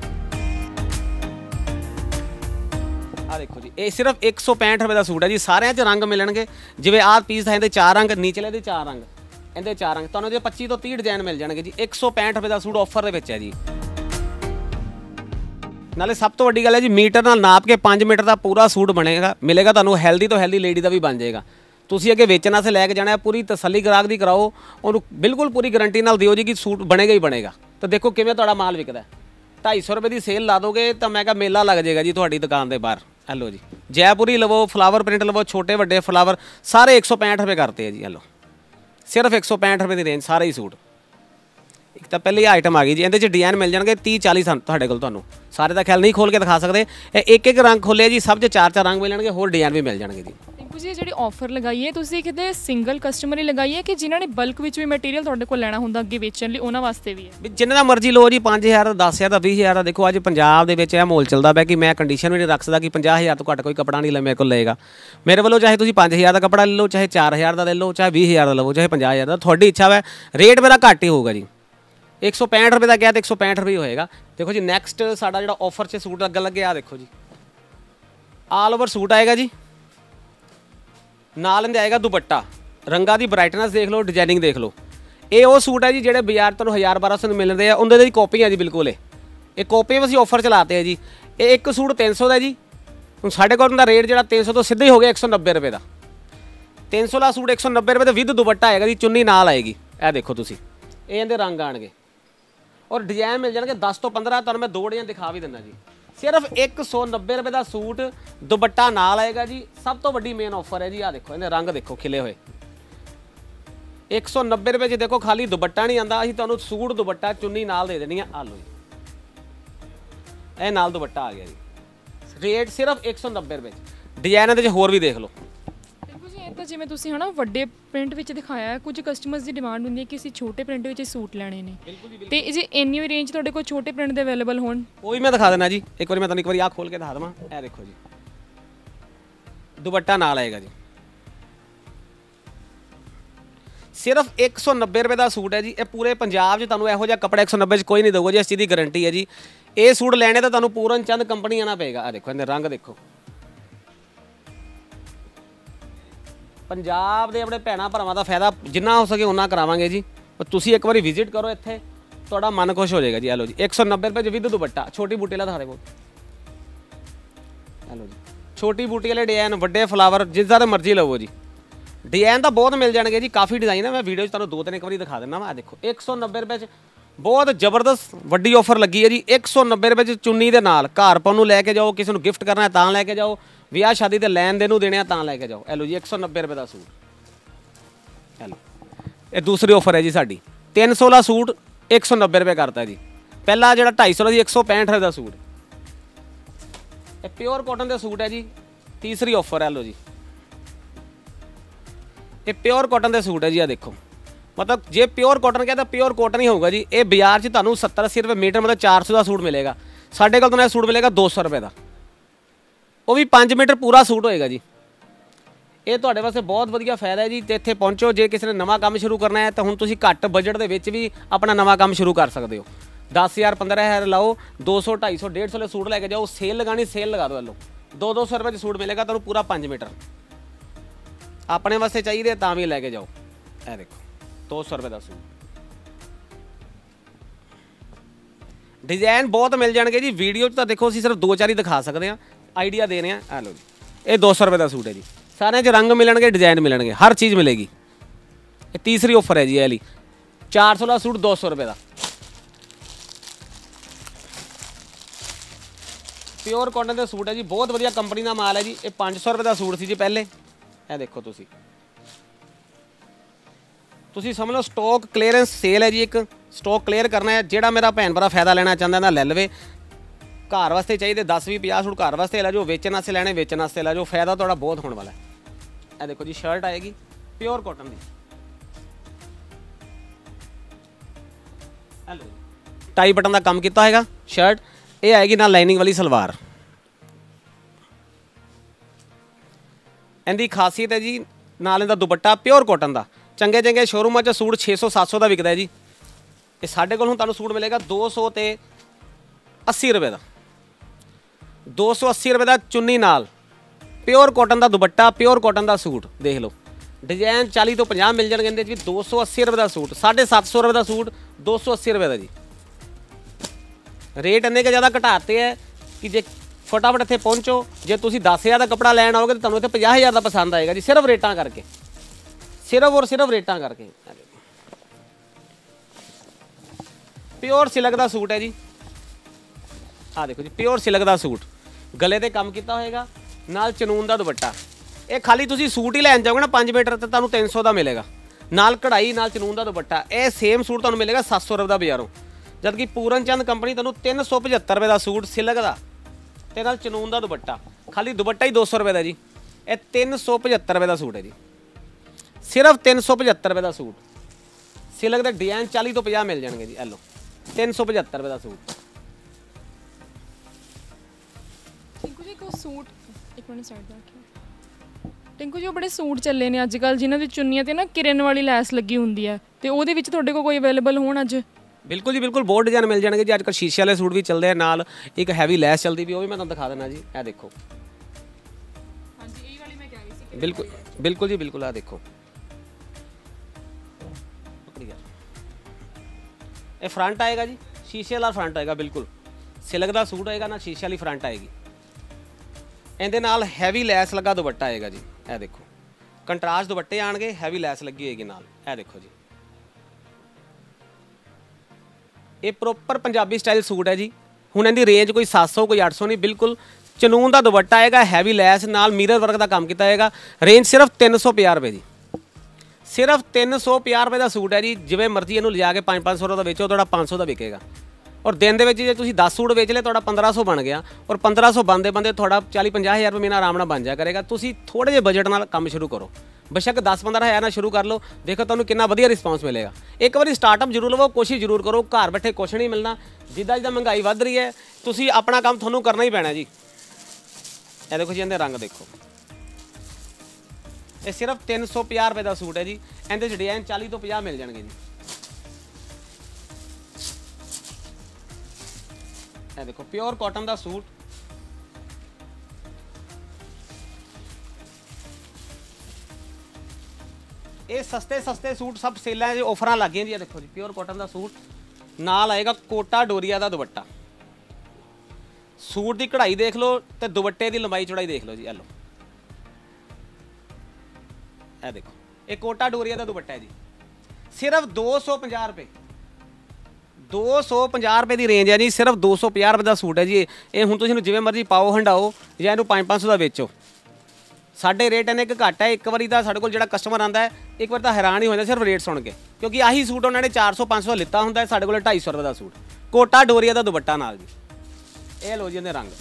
ਆਹ ਦੇਖੋ ਜੀ, ਇਹ ਸਿਰਫ 165 ਰੁਪਏ ਦਾ ਸੂਟ ਹੈ ਜੀ। ਸਾਰਿਆਂ 'ਚ ਰੰਗ ਮਿਲਣਗੇ। ਜਿਵੇਂ ਆਹ ਪੀਸ ਹੈ, ਇਹਦੇ 4 ਰੰਗ, ਨੀਚਲੇ ਦੇ 4 ਰੰਗ, ਇਹਦੇ 4 ਰੰਗ, ਤੁਹਾਨੂੰ ਜੇ 25 ਤੋਂ 30 ਡਿਜ਼ਾਈਨ ਮਿਲ ਜਾਣਗੇ ਜੀ। 165 ਰੁਪਏ ਦਾ ਸੂਟ ਆਫਰ ਦੇ ਵਿੱਚ ਹੈ ਜੀ। ਨਾਲੇ ਸਭ ਤੋਂ ਵੱਡੀ ਗੱਲ ਹੈ ਜੀ, ਮੀਟਰ ਨਾਲ ਨਾਪ ਕੇ 5 ਮੀਟਰ ਦਾ ਪੂਰਾ ਸੂਟ ਮਿਲੇਗਾ ਤੁਹਾਨੂੰ। ਹੈਲਦੀ ਤੋਂ ਹੈਲਦੀ ਲੇਡੀ ਦਾ ਵੀ ਬਣ ਜਾਏਗਾ। ਤੁਸੀਂ ਅੱਗੇ ਵੇਚਣ ਵਾਸਤੇ ਲੈ ਕੇ ਜਾਣਾ, ਪੂਰੀ ਤਸੱਲੀ ਗ੍ਰਾਹਕ ਦੀ ਕਰਾਓ, ਉਹਨੂੰ ਬਿਲਕੁਲ ਪੂਰੀ ਗਰੰਟੀ ਨਾਲ ਦਿਓ ਜੀ ਕਿ ਸੂਟ ਬਣੇਗਾ ਹੀ ਬਣੇਗਾ। ਤਾਂ ਦੇਖੋ ਕਿਵੇਂ ਤੁਹਾਡਾ ਮਾਲ ਵਿਕਦਾ। 250 ਰੁਪਏ ਦੀ ਸੇਲ ਲਾ ਦੋਗੇ ਤਾਂ ਮੈਂ ਕਿਹਾ ਮੇਲਾ ਲੱਗ ਜਾਏਗਾ ਜੀ ਤੁਹਾਡੀ ਦੁਕਾਨ ਦੇ ਬਾਹਰ। ਹੈਲੋ ਜੀ, ਜੈਪੁਰੀ ਲਵੋ, ਫਲਾਵਰ ਪ੍ਰਿੰਟ ਲਵੋ, ਛੋਟੇ ਵੱਡੇ ਫਲਾਵਰ ਸਾਰੇ 165 ਰੁਪਏ ਕਰਤੇ ਹੈ ਜੀ। ਹੈਲੋ, ਸਿਰਫ 165 ਰੁਪਏ ਦੀ ਰੇਂਜ ਸਾਰੇ ਹੀ ਸੂਟ। ਇੱਕ ਤਾਂ ਪਹਿਲੀ ਆਈਟਮ ਆ ਗਈ ਜੀ, ਇਹਦੇ 'ਚ ਡਿਜ਼ਾਈਨ ਮਿਲ ਜਾਣਗੇ 30-40 ਤੁਹਾਡੇ ਕੋਲ। ਤੁਹਾਨੂੰ ਸਾਰੇ ਦਾ ਖਿਆਲ ਨਹੀਂ ਖੋਲ ਕੇ ਦਿਖਾ ਸਕਦੇ। ਇਹ ਇੱਕ ਰੰਗ ਖੋਲਿਆ ਜੀ, ਸਭ 'ਚ 4 ਰੰਗ ਮਿਲਣਗੇ, ਹੋਰ ਡਿਜ਼ਾਈਨ ਵੀ ਮਿਲ ਜਾਣਗੇ ਜੀ। ਟਿੰਕੂ ਜੀ, ਜਿਹੜੀ ਆਫਰ ਲਗਾਈ ਹੈ ਤੁਸੀਂ ਕਿਤੇ ਸਿੰਗਲ ਕਸਟਮਰ ਹੀ ਲਗਾਈ ਹੈ ਕਿ ਜਿਨ੍ਹਾਂ ਨੇ ਬਲਕ ਵਿੱਚ ਵੀ ਮਟੀਰੀਅਲ ਤੁਹਾਡੇ ਕੋਲ ਲੈਣਾ ਹੁੰਦਾ ਅੱਗੇ ਵੇਚਣ ਲਈ, ਉਹਨਾਂ ਵਾਸਤੇ ਵੀ ਹੈ? ਵੀ ਜਿੰਨੇ ਦਾ ਮਰਜ਼ੀ ਲਓ ਜੀ, 5000 ਦਾ, 10000 ਦਾ, 20000 ਦਾ। ਦੇਖੋ ਅੱਜ ਪੰਜਾਬ ਦੇ ਵਿੱਚ ਇਹ ਮਾਹੌਲ ਚੱਲਦਾ ਪਿਆ ਕਿ ਮੈਂ ਕੰਡੀਸ਼ਨ ਵੀ ਨਹੀਂ ਰੱਖ ਸਕਦਾ ਕਿ 50000 ਤੋਂ ਘੱਟ ਕੋਈ ਕੱਪੜਾ ਨਹੀਂ ਮੇਰੇ ਕੋਲ ਲਏਗਾ। ਮੇਰੇ ਵੱਲੋਂ ਚਾਹੇ ਤੁਸੀਂ 5000 ਦਾ ਕੱਪੜਾ ਲੈ ਲਓ, ਚਾਹੇ 4000 ਦਾ ਲੈ ਲਓ, ਚਾਹੇ 20000 ਦਾ ਲਵੋ, ਚਾਹੇ 50000 ਦਾ, ਤੁਹਾਡੀ ਇੱਛਾ ਹੈ। ਰੇਟ ਮੇਰਾ ਘੱਟ ਹੀ ਹੋਊਗਾ ਜੀ। 165 ਰੁਪਏ ਦਾ ਕਿਹਾ ਤਾਂ 165 ਰੁਪਏ ਹੋਏਗਾ। ਦੇਖੋ ਜੀ, ਨੈਕਸਟ ਸਾਡਾ ਜਿਹੜਾ ਆਫਰ 'ਚ ਸੂਟ ਲੱਗਣ ਲੱਗਿਆ, ਦੇਖੋ ਜੀ, ਆਲ ਓਵਰ ਸੂਟ ਆਏਗਾ ਜੀ। ਨਾਲ ਇਹਦੇ ਆਏਗਾ ਦੁਪੱਟਾ। ਰੰਗਾਂ ਦੀ ਬਰਾਈਟਨੈਸ ਦੇਖ ਲਓ, ਡਿਜ਼ਾਈਨਿੰਗ ਦੇਖ ਲਓ। ਇਹ ਉਹ ਸੂਟ ਹੈ ਜੀ ਜਿਹੜੇ ਬਾਜ਼ਾਰ ਤੁਹਾਨੂੰ 1000-1200 ਮਿਲਦੇ ਆ, ਉਹਦੇ ਦੀ ਕਾਪੀ ਹੈ ਜੀ ਬਿਲਕੁਲ। ਇਹ ਕਾਪੀ ਅਸੀਂ ਆਫਰ ਚਲਾਤੇ ਆ ਜੀ। ਇਹ ਇੱਕ ਸੂਟ 300 ਦਾ ਜੀ। ਹੁਣ ਸਾਡੇ ਕੋਲ ਦਾ ਰੇਟ ਜਿਹੜਾ 300 ਤੋਂ ਸਿੱਧਾ ਹੀ ਹੋ ਗਿਆ 190 ਰੁਪਏ ਦਾ। 300 ਦਾ ਸੂਟ 190 ਰੁਪਏ ਦਾ ਵਿਦ ਦੁਪੱਟਾ ਆਏਗਾ ਜੀ, ਚੁੰਨੀ ਨਾਲ ਆਏਗੀ। ਇਹ ਦੇਖੋ ਤੁਸੀਂ, ਇਹ ਇਹਦੇ ਰੰਗ ਆਣਗੇ ਔਰ ਡਿਜ਼ਾਈਨ ਮਿਲ ਜਾਣਗੇ 10 ਤੋਂ 15। ਤੁਹਾਨੂੰ ਮੈਂ 2 ਡਿਜ਼ਾਈਨ ਦਿਖਾ ਵੀ ਦਿੰਦਾ ਜੀ। ਸਿਰਫ 190 ਰੁਪਏ ਦਾ ਸੂਟ, ਦੁਪੱਟਾ ਨਾਲ ਆਏਗਾ ਜੀ। ਸਭ ਤੋਂ ਵੱਡੀ ਮੇਨ ਆਫਰ ਹੈ ਜੀ। ਆਹ ਦੇਖੋ, ਇਹਦੇ ਰੰਗ ਦੇਖੋ ਖਿਲੇ ਹੋਏ। 190 ਰੁਪਏ 'ਚ ਦੇਖੋ ਖਾਲੀ ਦੁਪੱਟਾ ਨਹੀਂ ਆਉਂਦਾ, ਅਸੀਂ ਤੁਹਾਨੂੰ ਸੂਟ, ਦੁਪੱਟਾ, ਚੁੰਨੀ ਨਾਲ ਦੇ ਦੇਣੀ ਆ। ਆ ਲਓ ਜੀ, ਇਹ ਨਾਲ ਦੁਪੱਟਾ ਆ ਗਿਆ ਜੀ। ਰੇਟ ਸਿਰਫ 190 ਰੁਪਏ 'ਚ। ਡਿਜ਼ਾਈਨ ਇਹਦੇ 'ਚ ਹੋਰ ਵੀ ਦੇਖ ਲਓ। ਤਾਂ ਜਿਵੇਂ ਤੁਸੀਂ ਹਨਾ ਵੱਡੇ ਪ੍ਰਿੰਟ ਵਿੱਚ ਦਿਖਾਇਆ ਹੈ, ਕੁਝ ਕਸਟਮਰਸ ਦੀ ਡਿਮਾਂਡ ਹੁੰਦੀ ਹੈ ਕਿ ਅਸੀਂ ਛੋਟੇ ਪ੍ਰਿੰਟ ਵਿੱਚ ਸੂਟ ਲੈਣੇ ਨੇ, ਤੇ ਜੇ ਇੰਨੀ ਰੇਂਜ ਤੁਹਾਡੇ ਕੋਲ ਛੋਟੇ ਪ੍ਰਿੰਟ ਦੇ ਅਵੇਲੇਬਲ ਹੋਣ? ਉਹ ਵੀ ਮੈਂ ਦਿਖਾ ਦੇਣਾ ਜੀ। ਇੱਕ ਵਾਰੀ ਮੈਂ ਤੁਹਾਨੂੰ ਇੱਕ ਵਾਰੀ ਆਹ ਖੋਲ ਕੇ ਦਿਖਾ ਦੇਵਾਂ। ਇਹ ਦੇਖੋ ਜੀ, ਦੁਪੱਟਾ ਨਾਲ ਆਏਗਾ ਜੀ। ਸਿਰਫ 190 ਰੁਪਏ ਦਾ ਸੂਟ ਹੈ ਜੀ। ਇਹ ਪੂਰੇ ਪੰਜਾਬ 'ਚ ਤੁਹਾਨੂੰ ਇਹੋ ਜਿਹਾ ਕੱਪੜਾ 190 'ਚ ਕੋਈ ਨਹੀਂ ਦੇਊਗਾ ਜੀ, ਇਸ ਚੀਜ਼ ਦੀ ਗਾਰੰਟੀ ਹੈ ਜੀ। ਇਹ ਸੂਟ ਲੈਣੇ ਤਾਂ ਤੁਹਾਨੂੰ ਪੂਰਨ ਚੰਦ ਕੰਪਨੀ ਆਣਾ ਪਏਗਾ। ਆ ਦੇਖੋ ਇਹਦੇ ਰੰਗ ਦੇਖੋ। ਪੰਜਾਬ ਦੇ ਆਪਣੇ ਭੈਣਾਂ ਭਰਾਵਾਂ ਦਾ ਫਾਇਦਾ ਜਿੰਨਾ ਹੋ ਸਕੇ ਉਨਾ ਕਰਾਵਾਂਗੇ ਜੀ। ਤੁਸੀਂ ਇੱਕ ਵਾਰੀ ਵਿਜ਼ਿਟ ਕਰੋ ਇੱਥੇ, ਤੁਹਾਡਾ ਮਨ ਖੁਸ਼ ਹੋ ਜਾਏਗਾ ਜੀ। ਆ ਲਓ ਜੀ 190 ਰੁਪਏ 'ਚ ਵਿਦ ਦੁਪੱਟਾ। ਛੋਟੀ ਬੂਟੀ ਵਾਲਾ ਦਿਖਾ ਦੇ ਬਹੁਤ। ਆ ਲਓ ਜੀ ਛੋਟੀ ਬੂਟੀ ਵਾਲੇ ਡਿਜ਼ਾਈਨ, ਵੱਡੇ ਫਲਾਵਰ, ਜਿਸ ਦਾ ਮਰਜ਼ੀ ਲਵੋ ਜੀ। ਡਿਜ਼ਾਈਨ ਤਾਂ ਬਹੁਤ ਮਿਲ ਜਾਣਗੇ ਜੀ, ਕਾਫੀ ਡਿਜ਼ਾਈਨ ਹੈ। ਮੈਂ ਵੀਡੀਓ 'ਚ ਤੁਹਾਨੂੰ 2-3 ਇੱਕ ਵਾਰੀ ਦਿਖਾ ਦਿੰਦਾ ਵਾ। ਦੇਖੋ 190 ਰੁਪਏ 'ਚ ਬਹੁਤ ਜ਼ਬਰਦਸਤ ਵੱਡੀ ਆਫਰ ਲੱਗੀ ਹੈ ਜੀ। 190 ਰੁਪਏ 'ਚ ਚੁੰਨੀ ਦੇ ਨਾਲ ਘਰ ਪਾਉਣ ਨੂੰ ਲੈ ਕੇ ਜਾਓ, ਕਿਸੇ ਨੂੰ ਗਿਫਟ ਕਰਨਾ ਹੈ ਤਾਂ ਲੈ ਕੇ ਜਾਓ, ਵਿਆਹ ਸ਼ਾਦੀ ਤੇ ਲੈਣ ਦੇਣ ਨੂੰ ਦੇਣੇ ਆ ਤਾਂ ਲੈ ਕੇ ਜਾਓ। ਇਹ ਲਓ ਜੀ 190 ਰੁਪਏ ਦਾ ਸੂਟ। ਹੈਲੋ, ਇਹ ਦੂਸਰੀ ਆਫਰ ਹੈ ਜੀ ਸਾਡੀ। 300 ਵਾਲਾ ਸੂਟ 190 ਰੁਪਏ ਕਰਤਾ ਜੀ। ਪਹਿਲਾ ਜਿਹੜਾ 250 ਵਾਲਾ ਜੀ 165 ਰੁਪਏ ਦਾ ਸੂਟ। ਇਹ ਪਿਓਰ ਕਾਟਨ ਦੇ ਸੂਟ ਹੈ ਜੀ। ਤੀਸਰੀ ਆਫਰ ਹੈ। ਲਓ ਜੀ ਇਹ ਪਿਓਰ ਕਾਟਨ ਦੇ ਸੂਟ ਹੈ ਜੀ। ਆ ਦੇਖੋ, ਮਤਲਬ ਜੇ ਪਿਓਰ ਕਾਟਨ ਕਿਹਾ ਤਾਂ ਪਿਓਰ ਕਾਟਨ ਹੀ ਹੋਊਗਾ ਜੀ। ਇਹ ਬਾਜ਼ਾਰ 'ਚ ਤੁਹਾਨੂੰ 70-80 ਰੁਪਏ ਮੀਟਰ, ਮਤਲਬ 400 ਦਾ ਸੂਟ ਮਿਲੇਗਾ। ਸਾਡੇ ਕੋਲ ਤੁਹਾਨੂੰ ਇਹ ਸੂਟ ਮਿਲੇਗਾ 200 ਰੁਪਏ ਦਾ, ਉਹ ਵੀ 5 ਮੀਟਰ ਪੂਰਾ ਸੂਟ ਹੋਏਗਾ ਜੀ। ਇਹ ਤੁਹਾਡੇ ਵਾਸਤੇ ਬਹੁਤ ਵਧੀਆ ਫਾਇਦਾ ਹੈ ਜੀ। ਤੇ ਇੱਥੇ ਪਹੁੰਚੋ। ਜੇ ਕਿਸੇ ਨੇ ਨਵਾਂ ਕੰਮ ਸ਼ੁਰੂ ਕਰਨਾ ਹੈ ਤਾਂ ਹੁਣ ਤੁਸੀਂ ਘੱਟ ਬਜਟ ਦੇ ਵਿੱਚ ਵੀ ਆਪਣਾ ਨਵਾਂ ਕੰਮ ਸ਼ੁਰੂ ਕਰ ਸਕਦੇ ਹੋ। 10,000 15,000 ਲਾਓ, 200 250 150 ਵਾਲੇ ਸੂਟ ਲੈ ਕੇ ਜਾਓ। ਸੇਲ ਲਗਾਣੀ, ਸੇਲ ਲਗਾ ਦਿਓ। ਲਓ 200 ਰੁਪਏ 'ਚ ਸੂਟ ਮਿਲੇਗਾ ਤੁਹਾਨੂੰ ਪੂਰਾ 5 ਮੀਟਰ। ਆਪਣੇ ਵਾਸਤੇ ਚਾਹੀਦੇ ਤਾਂ ਵੀ ਲੈ ਕੇ ਜਾਓ। ਇਹ ਦੇਖੋ 200 ਰੁਪਏ ਦਾ ਸੂਟ। ਡਿਜ਼ਾਈਨ ਬਹੁਤ ਮਿਲ ਜਾਣਗੇ ਜੀ। ਵੀਡੀਓ 'ਚ ਤਾਂ ਦੇਖੋ ਅਸੀਂ ਸਿਰਫ 2-4 ਹੀ ਦਿਖਾ ਸਕਦੇ ਹਾਂ, ਆਈਡੀਆ ਦੇ ਰਹੇ ਹਾਂ। ਆ ਲਓ ਜੀ ਇਹ 200 ਰੁਪਏ ਦਾ ਸੂਟ ਹੈ ਜੀ। ਸਾਰਿਆਂ 'ਚ ਰੰਗ ਮਿਲਣਗੇ, ਡਿਜ਼ਾਈਨ ਮਿਲਣਗੇ, ਹਰ ਚੀਜ਼ ਮਿਲੇਗੀ। ਇਹ ਤੀਸਰੀ ਆਫਰ ਹੈ ਜੀ। ਇਹ ਲਈ 400 ਦਾ ਸੂਟ 200 ਰੁਪਏ ਦਾ। ਪਿਓਰ ਕਾਟਨ ਦੇ ਸੂਟ ਹੈ ਜੀ, ਬਹੁਤ ਵਧੀਆ ਕੰਪਨੀ ਦਾ ਮਾਲ ਹੈ ਜੀ। ਇਹ 500 ਰੁਪਏ ਦਾ ਸੂਟ ਸੀ ਜੀ ਪਹਿਲੇ। ਇਹ ਦੇਖੋ ਤੁਸੀਂ ਸਮਝ ਲਓ ਸਟਾਕ ਕਲੀਅਰੈਂਸ ਸੇਲ ਹੈ ਜੀ। ਇੱਕ ਸਟਾਕ ਕਲੀਅਰ ਕਰਨਾ ਹੈ। ਜਿਹੜਾ ਮੇਰਾ ਭੈਣ ਭਰਾ ਫਾਇਦਾ ਲੈਣਾ ਚਾਹੁੰਦਾ ਨਾ ਲੈ ਲਵੇ। ਘਰ ਵਾਸਤੇ ਚਾਹੀਦੇ 10-20-50 ਸੂਟ ਘਰ ਵਾਸਤੇ ਲੈ ਜਾਓ, ਵੇਚਣ ਵਾਸਤੇ ਲੈਣੇ ਵੇਚਣ ਵਾਸਤੇ ਲੈ ਜਾਓ। ਫਾਇਦਾ ਤੁਹਾਡਾ ਬਹੁਤ ਹੋਣ ਵਾਲਾ ਹੈ। ਇਹ ਦੇਖੋ ਜੀ ਸ਼ਰਟ ਆਏਗੀ ਪਿਓਰ ਕਾਟਨ ਦੀ। ਹੈਲੋ, ਟਾਈ ਬਟਨ ਦਾ ਕੰਮ ਕੀਤਾ ਹੋਏਗਾ ਸ਼ਰਟ। ਇਹ ਆਏਗੀ ਨਾਲ ਲਾਈਨਿੰਗ ਵਾਲੀ ਸਲਵਾਰ। ਇਹਦੀ ਖਾਸੀਅਤ ਹੈ ਜੀ ਨਾਲ ਇਹਦਾ ਦੁਪੱਟਾ ਪਿਓਰ ਕਾਟਨ ਦਾ। ਚੰਗੇ ਚੰਗੇ ਸ਼ੋਰੂਮਾਂ 'ਚ ਸੂਟ 600-700 ਦਾ ਵਿਕਦਾ ਹੈ ਜੀ। ਇਹ ਸਾਡੇ ਕੋਲ ਹੁਣ ਤੁਹਾਨੂੰ ਸੂਟ ਮਿਲੇਗਾ 280 ਰੁਪਏ ਦਾ। 280 ਰੁਪਏ ਦਾ ਚੁੰਨੀ ਨਾਲ ਪਿਓਰ ਕਾਟਨ ਦਾ ਦੁਪੱਟਾ, ਪਿਓਰ ਕਾਟਨ ਦਾ ਸੂਟ। ਦੇਖ ਲਓ ਡਿਜ਼ਾਈਨ 40 ਤੋਂ 50 ਮਿਲ ਜਾਣਗੇ ਇਹਦੇ ਵਿੱਚ। 280 ਰੁਪਏ ਦਾ ਸੂਟ, 750 ਰੁਪਏ ਦਾ ਸੂਟ, 280 ਰੁਪਏ ਦਾ ਜੀ। ਰੇਟ ਇੰਨੇ ਕੁ ਜ਼ਿਆਦਾ ਘਟਾਤੇ ਹੈ ਕਿ ਜੇ ਫਟਾਫਟ ਇੱਥੇ ਪਹੁੰਚੋ। ਜੇ ਤੁਸੀਂ 10,000 ਦਾ ਕੱਪੜਾ ਲੈਣ ਆਓਗੇ ਤਾਂ ਤੁਹਾਨੂੰ ਇੱਥੇ 50,000 ਦਾ ਪਸੰਦ ਆਏਗਾ ਜੀ, ਸਿਰਫ ਰੇਟਾਂ ਕਰਕੇ। ਸਿਰਫ ਔਰ ਸਿਰਫ ਰੇਟਾਂ ਕਰਕੇ। ਪਿਓਰ ਸਿਲਕ ਦਾ ਸੂਟ ਹੈ ਜੀ। ਆ ਦੇਖੋ ਜੀ ਪਿਓਰ ਸਿਲਕ ਦਾ ਸੂਟ, ਗਲੇ ਤੇ ਕੰਮ ਕੀਤਾ ਹੋਏਗਾ, ਨਾਲ ਚਨੂਨ ਦਾ ਦੁਪੱਟਾ। ਇਹ ਖਾਲੀ ਤੁਸੀਂ ਸੂਟ ਹੀ ਲੈਣ ਜਾਓਗੇ ਨਾ 5 ਮੀਟਰ ਤੇ ਤੁਹਾਨੂੰ 300 ਦਾ ਮਿਲੇਗਾ, ਨਾਲ ਕਢਾਈ, ਨਾਲ ਚਨੂਨ ਦਾ ਦੁਪੱਟਾ। ਇਹ ਸੇਮ ਸੂਟ ਤੁਹਾਨੂੰ ਮਿਲੇਗਾ 700 ਰੁਪਏ ਦਾ ਬਾਜ਼ਾਰੋਂ। ਜਦ ਕਿ ਪੂਰਨ ਚੰਦ ਕੰਪਨੀ ਤੁਹਾਨੂੰ 375 ਰੁਪਏ ਦਾ ਸੂਟ ਸਿਲਕ ਦਾ ਤੇ ਨਾਲ ਚਨੂਨ ਦਾ ਦੁਪੱਟਾ। ਖਾਲੀ ਦੁਪੱਟਾ ਹੀ 200 ਰੁਪਏ ਦਾ ਜੀ। ਇਹ 375 ਰੁਪਏ ਦਾ ਸੂਟ ਹੈ ਜੀ। ਸਿਰਫ 375 ਰੁਪਏ ਦਾ ਸੂਟ। ਸਿਲਕ ਦੇ ਡਿਜ਼ਾਈਨ 40 ਤੋਂ 50 ਮਿਲ ਜਾਣਗੇ ਜੀ। ਇਹ ਲਓ 375 ਰੁਪਏ ਦਾ ਸੂਟ। ਟਿੰਕੂ ਜੀ ਕੋ ਸੂਟ ਇੱਕ ਮਿੰਟ ਸਾਈਡ ਰੱਖਿਓ। ਟਿੰਕੂ ਜੀ ਉਹ ਬੜੇ ਸੂਟ ਚੱਲੇ ਨੇ ਅੱਜ ਕੱਲ੍ਹ ਜਿਨ੍ਹਾਂ ਦੀ ਚੁੰਨੀਆਂ ਤੇ ਨਾ ਕਿਰਨ ਵਾਲੀ ਲੈਸ ਲੱਗੀ ਹੁੰਦੀ ਹੈ, ਤੇ ਉਹਦੇ ਵਿੱਚ ਤੁਹਾਡੇ ਕੋਲ ਕੋਈ ਅਵੇਲੇਬਲ ਹੋਣ ਅੱਜ? ਬਿਲਕੁਲ ਜੀ ਬਿਲਕੁਲ, ਬਹੁਤ ਡਿਜ਼ਾਈਨ ਮਿਲ ਜਾਣਗੇ ਜੀ। ਅੱਜ ਕੱਲ੍ਹ ਸ਼ੀਸ਼ੇ ਵਾਲੇ ਸੂਟ ਵੀ ਚੱਲਦੇ ਆ, ਨਾਲ ਇੱਕ ਹੈਵੀ ਲੈਸ ਚੱਲਦੀ ਵੀ, ਉਹ ਵੀ ਮੈਂ ਤੁਹਾਨੂੰ ਦਿਖਾ ਦੇਣਾ ਜੀ। ਇਹ ਦੇਖੋ ਹਾਂਜੀ, ਇਹ ਵਾਲੀ ਮੈਂ ਕਹਿ ਰਹੀ ਸੀ। ਬਿਲਕੁਲ ਬਿਲਕੁਲ ਜੀ ਬਿਲਕੁਲ। ਆ ਦੇਖੋ ਇਹ ਫਰੰਟ ਆਏਗਾ ਜੀ, ਸ਼ੀਸ਼ੇ ਵਾਲਾ ਫਰੰਟ ਆਏਗਾ। ਬਿਲਕੁਲ ਸਿਲਕ ਦਾ ਸੂਟ ਹੋਏਗਾ ਨਾ, ਸ਼ੀਸ਼ੇ ਵਾਲੀ ਫਰੰਟ ਆਏਗੀ। ਇਹਦੇ ਨਾਲ ਹੈਵੀ ਲੈਸ ਲੱਗਾ ਦੁਪੱਟਾ ਆਏਗਾ ਜੀ। ਇਹ ਦੇਖੋ ਕੰਟਰਾਸਟ ਦੁਪੱਟੇ ਆਣਗੇ, ਹੈਵੀ ਲੈਸ ਲੱਗੀ ਹੋਏਗੀ ਨਾਲ। ਇਹ ਦੇਖੋ ਜੀ ਇਹ ਪ੍ਰੋਪਰ ਪੰਜਾਬੀ ਸਟਾਈਲ ਸੂਟ ਹੈ ਜੀ। ਹੁਣ ਇਹਦੀ ਰੇਂਜ ਕੋਈ 700 ਕੋਈ 800 ਨਹੀਂ। ਬਿਲਕੁਲ ਚਨੂਨ ਦਾ ਦੁਪੱਟਾ ਆਏਗਾ, ਹੈਵੀ ਲੈਸ ਨਾਲ ਮਿਰਰ ਵਰਕ ਦਾ ਕੰਮ ਕੀਤਾ ਜਾਏਗਾ। ਰੇਂਜ ਸਿਰਫ 350 ਰੁਪਏ ਦੀ। ਸਿਰਫ 350 ਰੁਪਏ ਦਾ ਸੂਟ ਹੈ ਜੀ। ਜਿਵੇਂ ਮਰਜ਼ੀ ਇਹਨੂੰ ਲਿਜਾ ਕੇ 500 ਦਾ ਵੇਚੋ, ਤੁਹਾਡਾ 500 ਦਾ ਵਿਕੇਗਾ। ਔਰ ਦਿਨ ਦੇ ਵਿੱਚ ਜੇ ਤੁਸੀਂ 10 ਸੂਟ ਵੇਚ ਲਏ ਤੁਹਾਡਾ 1500 ਬਣ ਗਿਆ। ਔਰ 1500 ਬਣਦੇ ਤੁਹਾਡਾ 40-50 ਹਜ਼ਾਰ ਰੁਪਏ ਮਹੀਨਾ ਆਰਾਮ ਨਾਲ ਬਣ ਜਾ ਕਰੇਗਾ। ਤੁਸੀਂ ਥੋੜੇ ਜਿਹੇ ਬਜਟ ਨਾਲ ਕੰਮ ਸ਼ੁਰੂ ਕਰੋ। बेशक 10-15 हज़ार ਨਾਲ ਸ਼ੁਰੂ ਕਰ ਲਓ, ਦੇਖੋ ਤੁਹਾਨੂੰ ਕਿੰਨਾ ਵਧੀਆ ਰਿਸਪੌਂਸ ਮਿਲੇਗਾ। ਇੱਕ ਵਾਰੀ ਸਟਾਰਟਅਪ ਜ਼ਰੂਰ ਲਵੋ, ਕੋਸ਼ਿਸ਼ ਜ਼ਰੂਰ ਕਰੋ। ਘਰ ਬੈਠੇ ਕੁਛ ਨਹੀਂ ਮਿਲਣਾ। ਜਿੱਦਾਂ ਜਿੱਦਾਂ ਮਹਿੰਗਾਈ ਵੱਧ ਰਹੀ ਹੈ, ਤੁਸੀਂ ਆਪਣਾ ਕੰਮ ਤੁਹਾਨੂੰ ਕਰਨਾ ਹੀ ਪੈਣਾ ਜੀ। ਇਹ ਦੇਖੋ ਜੀ, ਇਹਦੇ ਰੰਗ ਦੇਖੋ। ਇਹ ਸਿਰਫ 350 ਰੁਪਏ ਦਾ ਸੂਟ ਹੈ ਜੀ। ਇਹਦੇ 'ਚ ਡਿਜ਼ਾਈਨ 40 ਤੋਂ 50 ਮਿਲ ਜਾਣਗੇ ਜੀ। ਇਹ ਦੇਖੋ ਪਿਓਰ ਕਾਟਨ ਦਾ ਸੂਟ। ਇਹ ਸਸਤੇ ਸੂਟ ਸਭ ਸੇਲਾਂ 'ਚ ਆਫਰਾਂ ਲੱਗ ਗਈਆਂ ਜੀ। ਇਹ ਦੇਖੋ ਜੀ, ਪਿਓਰ ਕਾਟਨ ਦਾ ਸੂਟ ਨਾਲ ਆਏਗਾ ਕੋਟਾ ਡੋਰੀਆ ਦਾ ਦੁਪੱਟਾ। ਸੂਟ ਦੀ ਕਢਾਈ ਦੇਖ ਲਓ ਤੇ ਦੁਪੱਟੇ ਦੀ ਲੰਬਾਈ ਚੌੜਾਈ ਦੇਖ ਲਓ ਜੀ। ਇਹ ਲਓ, ਇਹ ਦੇਖੋ, ਇਹ ਕੋਟਾ ਡੋਰੀਆ ਦਾ ਦੁਪੱਟਾ ਹੈ ਜੀ। ਸਿਰਫ 250 ਰੁਪਏ, 250 ਰੁਪਏ ਦੀ ਰੇਂਜ ਹੈ ਜੀ। ਸਿਰਫ 250 ਰੁਪਏ ਦਾ ਸੂਟ ਹੈ ਜੀ। ਇਹ ਹੁਣ ਤੁਸੀਂ ਇਹਨੂੰ ਜਿਵੇਂ ਮਰਜ਼ੀ ਪਾਓ, ਹੰਡਾਓ ਜਾਂ ਇਹਨੂੰ 500 ਦਾ ਵੇਚੋ। ਸਾਡੇ ਰੇਟ ਇਹਨੇ ਇੱਕ ਘੱਟ ਹੈ। ਇੱਕ ਵਾਰੀ ਦਾ ਸਾਡੇ ਕੋਲ ਜਿਹੜਾ ਕਸਟਮਰ ਆਉਂਦਾ ਹੈ, ਇੱਕ ਵਾਰ ਤਾਂ ਹੈਰਾਨ ਹੀ ਹੋ ਜਾਂਦਾ ਸਿਰਫ ਰੇਟ ਸੁਣ ਕੇ, ਕਿਉਂਕਿ ਆਹੀ ਸੂਟ ਉਹਨਾਂ ਨੇ 400-500 ਲਿੱਤਾ ਹੁੰਦਾ ਹੈ। ਸਾਡੇ ਕੋਲ 250 ਰੁਪਏ ਦਾ ਸੂਟ, ਕੋਟਾ ਡੋਰੀਆ ਦਾ ਦੁਪੱਟਾ ਨਾਲ ਜੀ। ਇਹ ਲੋ ਜੀ ਇਹਦੇ ਰੰਗ।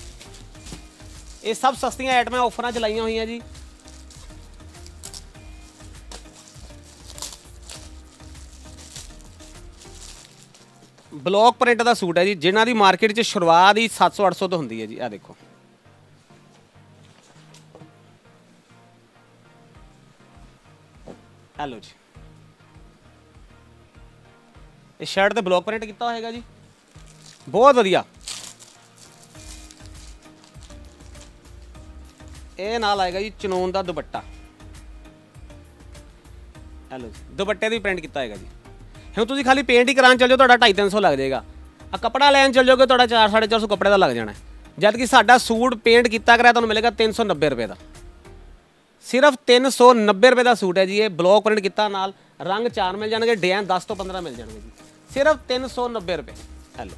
ਇਹ ਸਭ ਸਸਤੀਆਂ ਆਈਟਮਾਂ ਆਫਰਾਂ ਚ ਲਾਈਆਂ ਹੋਈਆਂ ਜੀ। ਬਲੌਕ ਪ੍ਰਿੰਟ ਦਾ ਸੂਟ ਹੈ ਜੀ, ਜਿਨ੍ਹਾਂ ਦੀ ਮਾਰਕੀਟ 'ਚ ਸ਼ੁਰੂਆਤ ਹੀ 700-800 ਤੋਂ ਹੁੰਦੀ ਹੈ ਜੀ। ਆਹ ਦੇਖੋ, ਹੈਲੋ ਜੀ। ਇਹ ਸ਼ਰਟ ਤੇ ਬਲੌਕ ਪ੍ਰਿੰਟ ਕੀਤਾ ਹੋਏਗਾ ਜੀ, ਬਹੁਤ ਵਧੀਆ। ਇਹ ਨਾਲ ਆਏਗਾ ਜੀ ਚਨੋਨ ਦਾ ਦੁਪੱਟਾ। ਹੈਲੋ ਜੀ, ਦੁਪੱਟੇ ਦੀ ਪ੍ਰਿੰਟ ਕੀਤਾ ਹੋਏਗਾ ਜੀ। ਹੁਣ ਤੁਸੀਂ ਖਾਲੀ ਪੇਂਟ ਹੀ ਕਰਾਉਣ ਚੱਲ ਜਾਓ, ਤੁਹਾਡਾ 250-300 ਲੱਗ ਜਾਏਗਾ। ਆ ਕੱਪੜਾ ਲੈਣ ਚੱਲ ਜਾਓਗੇ, ਤੁਹਾਡਾ 400-450 ਕੱਪੜੇ ਦਾ ਲੱਗ ਜਾਣਾ। ਜਦ ਕਿ ਸਾਡਾ ਸੂਟ ਪੇਂਟ ਕੀਤਾ ਕਰਾਇਆ ਤੁਹਾਨੂੰ ਮਿਲੇਗਾ 390 ਰੁਪਏ ਦਾ। ਸਿਰਫ 390 ਰੁਪਏ ਦਾ ਸੂਟ ਹੈ ਜੀ। ਇਹ ਬਲੌਕ ਪ੍ਰਿੰਟ ਕੀਤਾ, ਨਾਲ ਰੰਗ 4 ਮਿਲ ਜਾਣਗੇ, ਡਿਜ਼ਾਈਨ 10 ਤੋਂ 15 ਮਿਲ ਜਾਣਗੇ ਜੀ। ਸਿਰਫ 390 ਰੁਪਏ। ਹੈਲੋ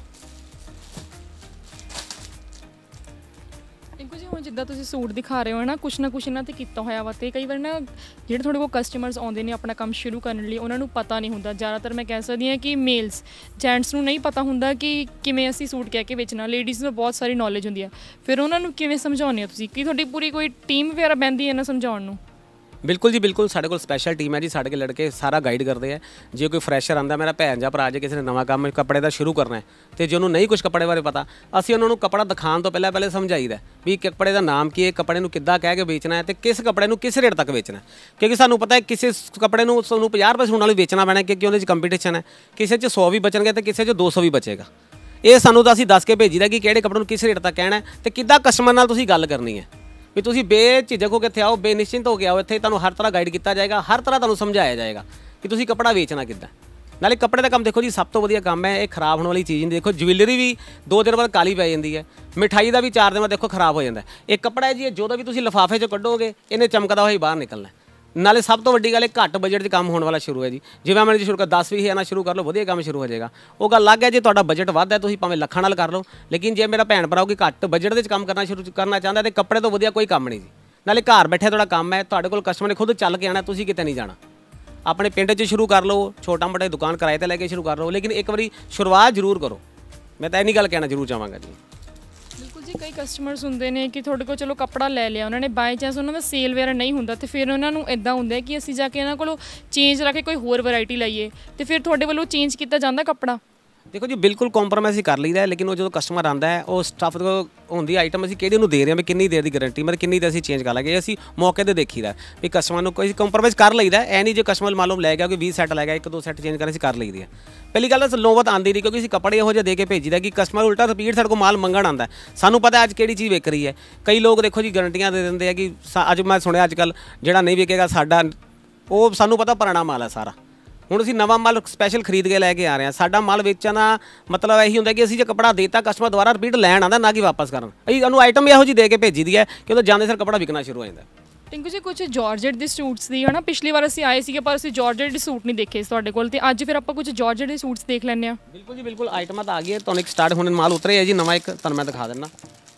ਟਿੰਕੂ ਜੀ, ਹੁਣ ਜਿੱਦਾਂ ਤੁਸੀਂ ਸੂਟ ਦਿਖਾ ਰਹੇ ਹੋ ਨਾ ਕੁਛ ਇਹਨਾਂ ਤੇ ਕੀਤਾ ਹੋਇਆ ਵਾ, ਤੇ ਕਈ ਵਾਰ ਨਾ ਜਿਹੜੇ ਤੁਹਾਡੇ ਕੋਲ ਕਸਟਮਰਸ ਆਉਂਦੇ ਨੇ ਆਪਣਾ ਕੰਮ ਸ਼ੁਰੂ ਕਰਨ ਲਈ, ਉਹਨਾਂ ਨੂੰ ਪਤਾ ਨਹੀਂ ਹੁੰਦਾ। ਜ਼ਿਆਦਾਤਰ ਮੈਂ ਕਹਿ ਸਕਦੀ ਹਾਂ ਕਿ ਮੇਲਸ, ਜੈਂਟਸ ਨੂੰ ਨਹੀਂ ਪਤਾ ਹੁੰਦਾ ਕਿ ਕਿਵੇਂ ਅਸੀਂ ਸੂਟ ਕਹਿ ਕੇ ਵੇਚਣਾ। ਲੇਡੀਜ਼ ਨੂੰ ਬਹੁਤ ਸਾਰੀ ਨੌਲੇਜ ਹੁੰਦੀ ਆ, ਫਿਰ ਉਹਨਾਂ ਨੂੰ ਕਿਵੇਂ ਸਮਝਾਉਂਦੇ ਹੋ ਤੁਸੀਂ? ਕੀ ਤੁਹਾਡੀ ਪੂਰੀ ਕੋਈ ਟੀਮ ਵਗੈਰਾ ਬਹਿੰਦੀ ਹੈ ਨਾ ਸਮਝਾਉਣ ਨੂੰ? ਬਿਲਕੁਲ ਜੀ, ਬਿਲकुल ਸਾਡੇ ਕੋਲ ਸਪੈਸ਼ਲ ਟੀਮ ਹੈ ਜੀ। ਸਾਡੇ ਕੋਲ ਲੜਕੇ ਸਾਰਾ ਗਾਈਡ ਕਰਦੇ ਆ। ਜੇ ਕੋਈ ਫਰੈਸ਼ਰ ਆਂਦਾ, ਮੇਰਾ ਭੈਣ ਜਾਂ ਭਰਾ, ਜੇ ਕਿਸੇ ਨੇ ਨਵਾਂ ਕੰਮ ਕੱਪੜੇ ਦਾ ਸ਼ੁਰੂ ਕਰਨਾ ਹੈ ਤੇ ਜੇ ਉਹਨੂੰ ਨਹੀਂ ਕੁਝ ਕੱਪੜੇ ਬਾਰੇ ਪਤਾ, ਅਸੀਂ ਉਹਨਾਂ ਨੂੰ ਕੱਪੜਾ ਦਿਖਾਉਣ ਤੋਂ ਪਹਿਲੇ ਸਮਝਾਈਦਾ ਵੀ ਕੱਪੜੇ ਦਾ ਨਾਮ ਕੀ ਹੈ, ਕੱਪੜੇ ਨੂੰ ਕਿੱਦਾਂ ਕਹਿ ਕੇ ਵੇਚਣਾ ਹੈ ਤੇ ਕਿਸ ਕੱਪੜੇ ਨੂੰ ਕਿਸ ਰੇਟ ਤੱਕ ਵੇਚਣਾ। ਕਿਉਂਕਿ ਸਾਨੂੰ ਪਤਾ ਹੈ ਕਿਸੇ ਕੱਪੜੇ ਨੂੰ ਸਾਨੂੰ 50 ਰੁਪਏ ਸੂਟ ਨਾਲ ਵੇਚਣਾ ਪੈਣਾ, ਕਿਉਂਕਿ ਉਹਦੇ 'ਚ ਕੰਪੀਟੀਸ਼ਨ ਹੈ। ਕਿਸੇ 'ਚ 100 ਵੀ ਬਚਣਗੇ ਤੇ ਕਿਸੇ 'ਚ 200 ਵੀ ਬਚੇਗਾ। ਇਹ ਸਾਨੂੰ ਤਾਂ ਅਸੀਂ ਦੱਸ ਕੇ ਭੇਜੀਦਾ ਕਿ ਕਿਹੜੇ ਕੱਪੜੇ ਨੂੰ ਕਿਸ ਰੇਟ ਤੱਕ ਕਹਿਣਾ ਤੇ ਕਿੱਦਾਂ ਕਸਟਮਰ ਨਾਲ ਤੁਸੀਂ ਗੱਲ ਕਰਨੀ ਹੈ। ਵੀ ਤੁਸੀਂ ਬੇਝਿਜਕ ਹੋ ਕੇ ਇੱਥੇ ਆਓ, ਬੇਨਿਸ਼ਚਿੰਤ ਹੋ ਕੇ ਆਓ। ਇੱਥੇ ਤੁਹਾਨੂੰ ਹਰ ਤਰ੍ਹਾਂ ਗਾਈਡ ਕੀਤਾ ਜਾਏਗਾ, ਹਰ ਤਰ੍ਹਾਂ ਤੁਹਾਨੂੰ ਸਮਝਾਇਆ ਜਾਏਗਾ ਕਿ ਤੁਸੀਂ ਕੱਪੜਾ ਵੇਚਣਾ ਕਿੱਦਾਂ। ਨਾਲੇ ਕੱਪੜੇ ਦਾ ਕੰਮ ਦੇਖੋ ਜੀ, ਸਭ ਤੋਂ ਵਧੀਆ ਕੰਮ ਹੈ। ਇਹ ਖਰਾਬ ਹੋਣ ਵਾਲੀ ਚੀਜ਼ ਨਹੀਂ। ਦੇਖੋ ਜੁਐਲਰੀ ਵੀ 2 ਦਿਨ ਬਾਅਦ ਕਾਲੀ ਪੈ ਜਾਂਦੀ ਹੈ, ਮਿਠਾਈ ਦਾ ਵੀ 4 ਦਿਨ ਬਾਅਦ ਦੇਖੋ ਖਰਾਬ ਹੋ ਜਾਂਦਾ। ਇਹ ਕੱਪੜਾ ਹੈ ਜੀ, ਜਦੋਂ ਵੀ ਤੁਸੀਂ ਲਿਫਾਫੇ 'ਚੋਂ ਕੱਢੋਗੇ ਇਹਨੇ ਚਮਕਦਾ ਹੋਇਆ ਬਾਹਰ ਨਿਕਲਣਾ। ਨਾਲੇ ਸਭ ਤੋਂ ਵੱਡੀ ਗੱਲ, ਇਹ ਘੱਟ ਬਜਟ 'ਚ ਕੰਮ ਹੋਣ ਵਾਲਾ ਸ਼ੁਰੂ ਹੈ ਜੀ। ਜਿਵੇਂ ਮੈਂ ਸ਼ੁਰੂ ਕਰ 10-20 ਹਜ਼ਾਰ ਨਾਲ ਸ਼ੁਰੂ ਕਰ ਲਓ, ਵਧੀਆ ਕੰਮ ਸ਼ੁਰੂ ਹੋ ਜਾਏਗਾ। ਉਹ ਗੱਲ ਅਲੱਗ ਹੈ ਜੇ ਤੁਹਾਡਾ ਬਜਟ ਵੱਧ ਹੈ, ਤੁਸੀਂ ਭਾਵੇਂ ਲੱਖਾਂ ਨਾਲ ਕਰ ਲਓ। ਲੇਕਿਨ ਜੇ ਮੇਰਾ ਭੈਣ ਭਰਾ ਕੋਈ ਘੱਟ ਬਜਟ ਦੇ ਵਿੱਚ ਕੰਮ ਕਰਨਾ ਚਾਹੁੰਦਾ ਤੇ ਕੱਪੜੇ ਤੋਂ ਵਧੀਆ ਕੋਈ ਕੰਮ ਨਹੀਂ ਜੀ। ਨਾਲੇ ਘਰ ਬੈਠੇ ਤੁਹਾਡਾ ਕੰਮ ਹੈ, ਤੁਹਾਡੇ ਕੋਲ ਕਸਟਮਰ ਨੇ ਖੁਦ ਚੱਲ ਕੇ ਆਉਣਾ, ਤੁਸੀਂ ਕਿਤੇ ਨਹੀਂ ਜਾਣਾ। ਆਪਣੇ ਪਿੰਡ 'ਚ ਸ਼ੁਰੂ ਕਰ ਲਓ, ਛੋਟਾ ਮੋਟਾ ਦੁਕਾਨ ਕਿਰਾਏ 'ਤੇ ਲੈ ਕੇ ਸ਼ੁਰੂ ਕਰ ਲਓ, ਲੇਕਿਨ ਇੱਕ ਵਾਰੀ ਸ਼ੁਰੂਆਤ ਜ਼ਰੂਰ ਕਰੋ। ਮੈਂ ਤਾਂ ਇਹ ਨਹੀਂ ਗੱਲ ਕਹਿਣਾ ਜ਼ਰੂਰ ਚਾਹਾਂਗਾ ਜੀ। ਬਿਲਕੁਲ ਜੀ, ਕਈ ਕਸਟਮਰਸ ਹੁੰਦੇ ਨੇ ਕਿ ਤੁਹਾਡੇ ਕੋਲ ਚਲੋ ਕੱਪੜਾ ਲੈ ਲਿਆ ਉਹਨਾਂ ਨੇ, ਬਾਈ ਚਾਂਸ ਉਹਨਾਂ ਦਾ ਸੇਲ ਵਗੈਰਾ ਨਹੀਂ ਹੁੰਦਾ, ਤੇ ਫਿਰ ਉਹਨਾਂ ਨੂੰ ਇੱਦਾਂ ਹੁੰਦਾ ਕਿ ਅਸੀਂ ਜਾ ਕੇ ਇਹਨਾਂ ਕੋਲੋਂ ਚੇਂਜ ਰੱਖ ਕੇ ਕੋਈ ਹੋਰ ਵੈਰਾਈਟੀ ਲਈਏ, ਤੇ ਫਿਰ ਤੁਹਾਡੇ ਵੱਲੋਂ ਚੇਂਜ ਕੀਤਾ ਜਾਂਦਾ ਕੱਪੜਾ? ਦੇਖੋ ਜੀ, ਬਿਲਕੁਲ ਕੰਪਰੋਮਾਈਜ਼ ਕਰ ਲਈਦਾ, ਲੇਕਿਨ ਉਹ ਜਦੋਂ ਕਸਟਮਰ ਆਉਂਦਾ ਹੈ, ਉਹ ਸਟੱਫ ਹੁੰਦੀ ਆਈਟਮ ਅਸੀਂ ਕਿਹੜੀ ਉਹਨੂੰ ਦੇ ਰਹੇ ਹਾਂ, ਵੀ ਕਿੰਨੀ ਦੇਰ ਦੀ ਗਾਰੰਟੀ, ਮਤਲਬ ਕਿੰਨੀ ਦੇਰ ਅਸੀਂ ਚੇਂਜ ਕਰ ਲਾਂਗੇ। ਅਸੀਂ ਮੌਕੇ 'ਤੇ ਦੇਖੀਦਾ ਵੀ ਕਸਟਮਰ ਨੂੰ ਕੋਈ ਕੰਪਰੋਮਾਈਜ਼ ਕਰ ਲਈਦਾ। ਇਹ ਨਹੀਂ ਜੇ ਕਸਟਮਰ ਮਾਲੂਮ ਲੈ ਗਿਆ ਕੋਈ 20 ਸੈੱਟ ਲੈ ਗਿਆ, 1-2 ਸੈੱਟ ਚੇਂਜ ਕਰ ਅਸੀਂ ਕਰ ਲਈਦੀ ਹੈ। ਪਹਿਲੀ ਗੱਲ ਤਾਂ ਨੌਬਤ ਆਉਂਦੀ ਨਹੀਂ, ਕਿਉਂਕਿ ਅਸੀਂ ਕੱਪੜੇ ਇਹੋ ਜਿਹੇ ਦੇ ਕੇ ਭੇਜੀਦਾ ਕਿ ਕਸਟਮਰ ਉਲਟਾ ਰਿਪੀਟ ਸਾਡੇ ਕੋਲ ਮਾਲ ਮੰਗਣ ਆਉਂਦਾ। ਸਾਨੂੰ ਪਤਾ ਅੱਜ ਕਿਹੜੀ ਚੀਜ਼ ਵਿਕ ਰਹੀ ਹੈ। ਕਈ ਲੋਕ ਦੇਖੋ ਜੀ ਗਾਰੰਟੀਆਂ ਦੇ ਦਿੰਦੇ ਆ ਕਿ ਅੱਜ ਮੈਂ ਸੁਣਿਆ ਅੱਜ ਕੱਲ੍ਹ ਜਿਹੜਾ ਨਹੀਂ ਵਿਕੇਗਾ ਸਾਡਾ, ਉਹ ਸਾਨੂੰ ਪਤਾ ਪੁਰਾਣਾ ਮਾਲ ਹੈ ਸਾਰਾ। ਹੁਣ ਅਸੀਂ ਨਵਾਂ ਮਾਲ ਸਪੈਸ਼ਲ ਖਰੀਦ ਕੇ ਲੈ ਕੇ ਆ ਰਹੇ ਹਾਂ। ਸਾਡਾ ਮਾਲ ਵੇਚਣਾ ਮਤਲਬ ਇਹੀ ਹੁੰਦਾ ਕਿ ਅਸੀਂ ਜੇ ਕੱਪੜਾ ਦੇਤਾ, ਕਸਟਮਰ ਦੁਬਾਰਾ ਰਿਪੀਟ ਲੈਣ ਆਉਂਦਾ, ਨਾ ਕਿ ਵਾਪਸ ਕਰਨ। ਅਸੀਂ ਉਹਨੂੰ ਆਈਟਮ ਇਹੋ ਜਿਹੀ ਦੇ ਕੇ ਭੇਜੀ ਦੀ ਹੈ ਕਿ ਉਹਦਾ ਜਾਂਦੇ ਸਰ ਕੱਪੜਾ ਵਿਕਣਾ ਸ਼ੁਰੂ ਹੋ ਜਾਂਦਾ। ਟਿੰਕੂ ਜੀ, ਕੁਝ ਜਾਰਜਟ ਦੇ ਸੂਟਸ ਦੀ ਹੈ ਨਾ, ਪਿਛਲੀ ਵਾਰ ਅਸੀਂ ਆਏ ਸੀਗੇ ਪਰ ਅਸੀਂ ਜਾਰਜਟ ਦੇ ਸੂਟ ਨਹੀਂ ਦੇਖੇ ਸੀ ਤੁਹਾਡੇ ਕੋਲ, ਤੇ ਅੱਜ ਫਿਰ ਆਪਾਂ ਕੁਝ ਜਾਰਜਟ ਦੇ ਸੂਟਸ ਦੇਖ ਲੈਂਦੇ ਹਾਂ। ਬਿਲਕੁਲ ਜੀ, ਬਿਲਕੁਲ ਆਈਟਮਾਂ ਤਾਂ ਆ ਗਈਆਂ। ਤੁਹਾਨੂੰ ਇੱਕ ਸਟਾਰਟ ਹੁਣ ਮਾਲ ਉਤਰਿਆ ਜੀ ਨਵਾਂ, ਇੱਕ ਤੁਹਾਨੂੰ ਮੈਂ ਦਿਖਾ ਦਿੰਦਾ।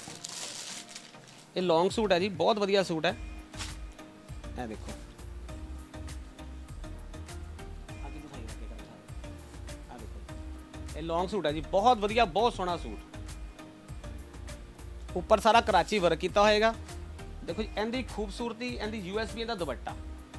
ਇਹ ਲੌਂਗ ਸੂਟ ਹੈ ਜੀ, ਬਹੁਤ ਵਧੀਆ ਸੂਟ ਹੈ। ਇਹ ਦੇਖੋ, ਇਹ ਲੌਂਗ ਸੂਟ ਹੈ ਜੀ, ਬਹੁਤ ਵਧੀਆ, ਬਹੁਤ ਸੋਹਣਾ ਸੂਟ। ਉੱਪਰ ਸਾਰਾ ਕਰਾਚੀ ਵਰਕ ਕੀਤਾ ਹੋਏਗਾ। ਦੇਖੋ ਜੀ, ਇਹਦੀ ਖੂਬਸੂਰਤੀ, ਇਹਦੀ USB ਦਾ ਦੁਪੱਟਾ,